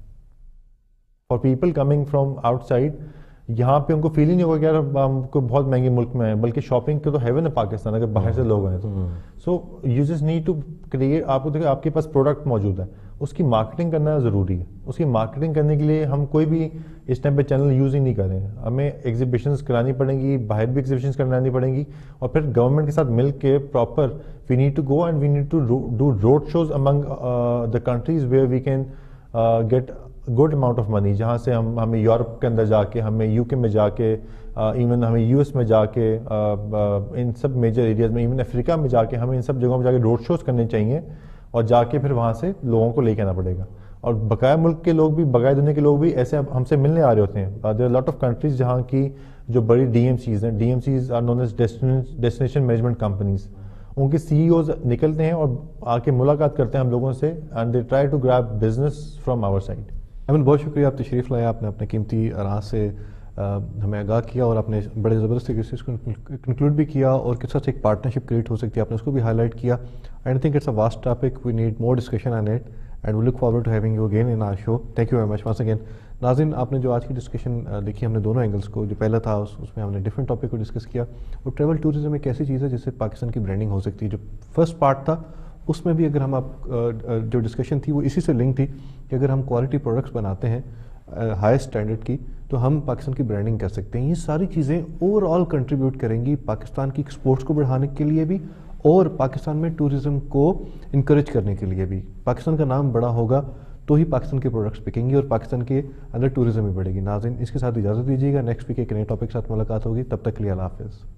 For people coming from outside, یہاں پہ ان کو فیل ہی نہیں ہوگا کہ یار ہم کو بہت مہنگے ملک میں ہیں, بلکہ شاپنگ کے تو ہیون ہے پاکستان اگر باہر سے لوگ آئیں تو. So you just need to create, آپ کو دیکھیں آپ کے پاس پروڈکٹ موجود ہے, اس کی مارکیٹنگ کرنا ضروری ہے. اس کی مارکیٹنگ کرنے کے لیے ہم کوئی بھی اس ٹائم پہ چینل یوز ہی نہیں کر رہے ہیں. ہمیں ایگزیبیشنز کرانی پڑیں گی, باہر بھی ایگزیبیشنز کرانی پڑیں گی, اور پھر گورنمنٹ کے ساتھ مل کے proper we need to go and we need to do road shows among the countries where we can get good amount of money, جہاں سے ہم ہمیں یورپ کے اندر جا کے, ہمیں یو کے میں جا کے, ایون ہمیں یو ایس میں جا کے, ان سب میجر ایریاز میں, ایون افریقہ میں جا کے, ہمیں ان سب جگہوں پہ جا کے روڈ شوز کرنے چاہیے, اور جا کے پھر وہاں سے لوگوں کو لے کے آنا پڑے گا. اور بقایا ملک کے لوگ بھی, بقایا دنیا کے لوگ بھی ایسے ہم سے ملنے آ رہے ہوتے ہیں. There are lot of countries جہاں کی جو بڑی ڈی ایم سیز ہیں, D M Cs are known as destination management companies, ان کے سی ای اوز نکلتے ہیں اور آ کے ملاقات کرتے ہیں ہم لوگوں سے, and they try to grab business from our side. Aman بہت شکریہ, آپ تشریف لائے, آپ نے اپنے قیمتی آراء سے ہمیں آگاہ کیا اور آپ نے بڑے زبردست طریقے سے اس کو کنکلوڈ بھی کیا, اور کس طرح سے ایک پارٹنرشپ کریٹ ہو سکتی ہے آپ نے اس کو بھی ہائی لائٹ کیا. I think it's a vast topic, we need more discussion on it and we look forward to having you again in our show. Thank you very much once again. ناظرین, آپ نے جو آج کی discussion دیکھی, ہم نے دونوں اینگلس کو, جو پہلا تھا اس میں ہم نے ڈفرنٹ ٹاپک کو ڈسکس کیا, اور ٹریول ٹورزم ایک ایسی چیز ہے جس سے پاکستان کی برانڈنگ ہو سکتی ہے. جو فرسٹ پارٹ تھا اس میں بھی اگر ہم آپ جو ڈسکشن تھی وہ اسی سے لنک تھی کہ اگر ہم کوالٹی پروڈکٹس بناتے ہیں ہائی اسٹینڈرڈ کی تو ہم پاکستان کی برانڈنگ کر سکتے ہیں. یہ ساری چیزیں اوور آل کنٹریبیوٹ کریں گی پاکستان کی ایکسپورٹس کو بڑھانے کے لیے بھی, اور پاکستان میں ٹورزم کو انکریج کرنے کے لیے بھی. پاکستان کا نام بڑا ہوگا تو ہی پاکستان کے پروڈکٹس بکیں گی اور پاکستان کے اندر ٹورزم بھی بڑھے گی. ناظرین, اس کے ساتھ اجازت دیجیے گا, نیکسٹ ویک ایک نئے ٹاپک کے ساتھ ملاقات ہوگی, تب تک کے لیے اللہ حافظ.